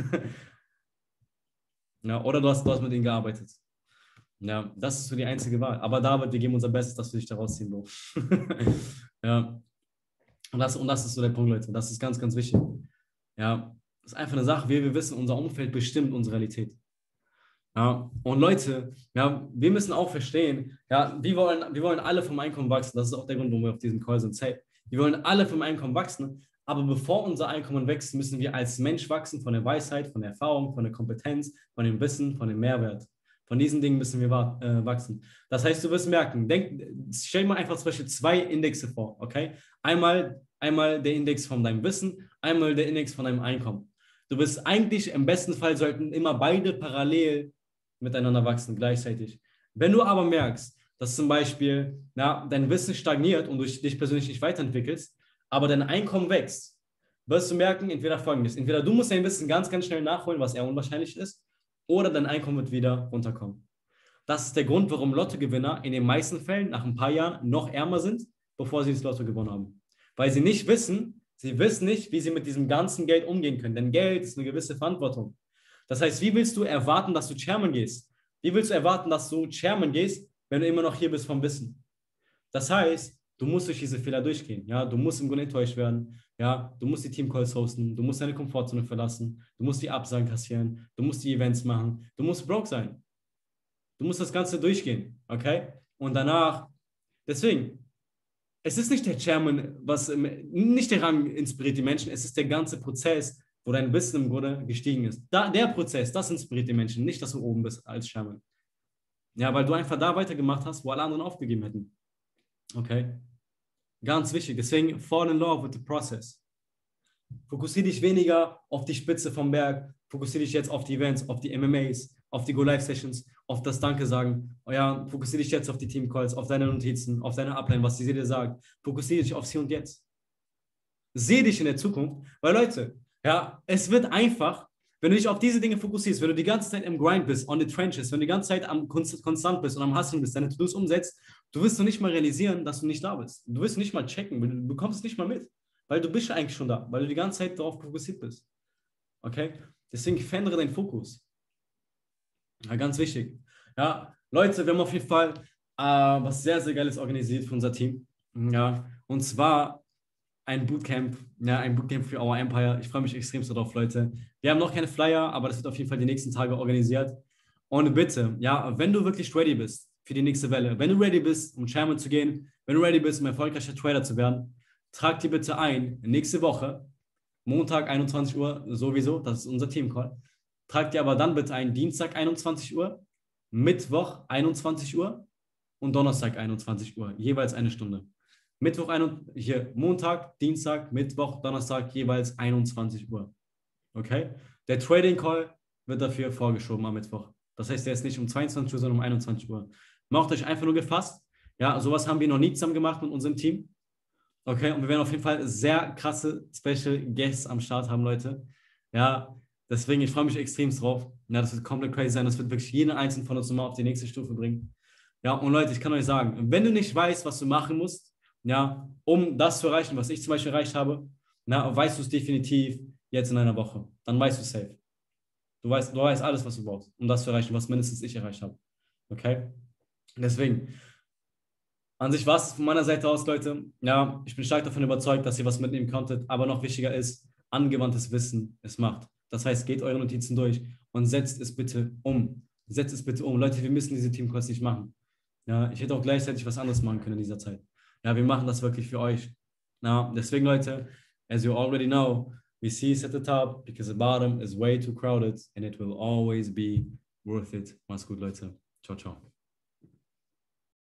Ja, oder du hast, du hast mit ihnen gearbeitet. Ja, das ist so die einzige Wahl. Aber David, wir geben unser Bestes, dass wir dich da rausziehen, Bro. Ja. Und das, und das ist so der Punkt, Leute. Das ist ganz, ganz wichtig. Ja, das ist einfach eine Sache, wie wir wissen, unser Umfeld bestimmt unsere Realität. Ja, und Leute, ja, wir müssen auch verstehen, ja, wir wollen, wir wollen alle vom Einkommen wachsen. Das ist auch der Grund, warum wir auf diesem Call sind. Wir wollen alle vom Einkommen wachsen, aber bevor unser Einkommen wächst, müssen wir als Mensch wachsen von der Weisheit, von der Erfahrung, von der Kompetenz, von dem Wissen, von dem Mehrwert. Von diesen Dingen müssen wir äh, wachsen. Das heißt, du wirst merken, denk, stell dir mal einfach zum Beispiel zwei Indexe vor, okay? Einmal, einmal der Index von deinem Wissen, einmal der Index von deinem Einkommen. Du bist eigentlich, im besten Fall sollten immer beide parallel miteinander wachsen, gleichzeitig. Wenn du aber merkst, dass zum Beispiel na, dein Wissen stagniert und du dich persönlich nicht weiterentwickelst, aber dein Einkommen wächst, wirst du merken, entweder folgendes, entweder du musst dein Wissen ganz, ganz schnell nachholen, was eher unwahrscheinlich ist, oder dein Einkommen wird wieder runterkommen. Das ist der Grund, warum Lottogewinner in den meisten Fällen nach ein paar Jahren noch ärmer sind, bevor sie das Lotto gewonnen haben. Weil sie nicht wissen, sie wissen nicht, wie sie mit diesem ganzen Geld umgehen können. Denn Geld ist eine gewisse Verantwortung. Das heißt, wie willst du erwarten, dass du Chairman gehst? Wie willst du erwarten, dass du Chairman gehst, wenn du immer noch hier bist vom Wissen? Das heißt, du musst durch diese Fehler durchgehen. Ja? Du musst im Grunde enttäuscht werden. Ja? Du musst die Teamcalls hosten. Du musst deine Komfortzone verlassen. Du musst die Absagen kassieren. Du musst die Events machen. Du musst broke sein. Du musst das Ganze durchgehen, okay? Und danach, deswegen, es ist nicht der Chairman, was, nicht der Rang inspiriert die Menschen, es ist der ganze Prozess, wo dein Wissen im Grunde gestiegen ist. Da, der Prozess, das inspiriert die Menschen, nicht, dass du oben bist als Chairman. Ja, weil du einfach da weitergemacht hast, wo alle anderen aufgegeben hätten. Okay? Ganz wichtig, deswegen fall in love with the process. Fokussiere dich weniger auf die Spitze vom Berg, fokussiere dich jetzt auf die Events, auf die M M As, auf die Go-Live-Sessions, auf das Danke sagen. Oh ja, fokussiere dich jetzt auf die Team-Calls, auf deine Notizen, auf deine Upline, was die dir sagt. Fokussiere dich aufs Hier und Jetzt. Sehe dich in der Zukunft, weil Leute, ja, es wird einfach, wenn du dich auf diese Dinge fokussierst, wenn du die ganze Zeit im Grind bist, on the trenches, wenn du die ganze Zeit am konstant bist und am Hustlen bist, deine To-Dos umsetzt, du wirst noch nicht mal realisieren, dass du nicht da bist. Du wirst nicht mal checken, du bekommst es nicht mal mit, weil du bist ja eigentlich schon da, weil du die ganze Zeit darauf fokussiert bist. Okay? Deswegen verändere deinen Fokus. Ja, ganz wichtig. Ja, Leute, wir haben auf jeden Fall äh, was sehr, sehr Geiles organisiert für unser Team. Ja, und zwar ein Bootcamp, ja, ein Bootcamp für Our Empire. Ich freue mich extrem darauf, Leute. Wir haben noch keine Flyer, aber das wird auf jeden Fall die nächsten Tage organisiert. Und bitte, ja, wenn du wirklich ready bist für die nächste Welle, wenn du ready bist, um Chairman zu gehen, wenn du ready bist, um erfolgreicher Trader zu werden, trag dir bitte ein, nächste Woche, Montag einundzwanzig Uhr sowieso, das ist unser Team-Call. Trag dir aber dann bitte ein Dienstag einundzwanzig Uhr, Mittwoch einundzwanzig Uhr und Donnerstag einundzwanzig Uhr, jeweils eine Stunde. Mittwoch, hier Montag, Dienstag, Mittwoch, Donnerstag, jeweils einundzwanzig Uhr. Okay? Der Trading Call wird dafür vorgeschoben am Mittwoch. Das heißt, der ist nicht um zweiundzwanzig Uhr, sondern um einundzwanzig Uhr. Macht euch einfach nur gefasst. Ja, sowas haben wir noch nie zusammen gemacht mit unserem Team. Okay, und wir werden auf jeden Fall sehr krasse Special Guests am Start haben, Leute. Ja, deswegen, ich freue mich extrem drauf. Ja, das wird komplett crazy sein. Das wird wirklich jeden einzelnen von uns nochmal auf die nächste Stufe bringen. Ja, und Leute, ich kann euch sagen, wenn du nicht weißt, was du machen musst, ja, um das zu erreichen, was ich zum Beispiel erreicht habe, na, weißt du es definitiv jetzt in einer Woche. Dann weißt du es safe. Du weißt, du weißt alles, was du brauchst, um das zu erreichen, was mindestens ich erreicht habe. Okay? Deswegen, an sich war es von meiner Seite aus, Leute. Ja, ich bin stark davon überzeugt, dass ihr was mitnehmen konntet, aber noch wichtiger ist, angewandtes Wissen es macht. Das heißt, geht eure Notizen durch und setzt es bitte um. Setzt es bitte um. Leute, wir müssen diese Teamcalls nicht machen. Ja, ich hätte auch gleichzeitig was anderes machen können in dieser Zeit. Ja, wir machen das wirklich für euch. Ja, deswegen, Leute, as you already know, we see us at the top because the bottom is way too crowded and it will always be worth it. Macht's gut, Leute. Ciao, ciao.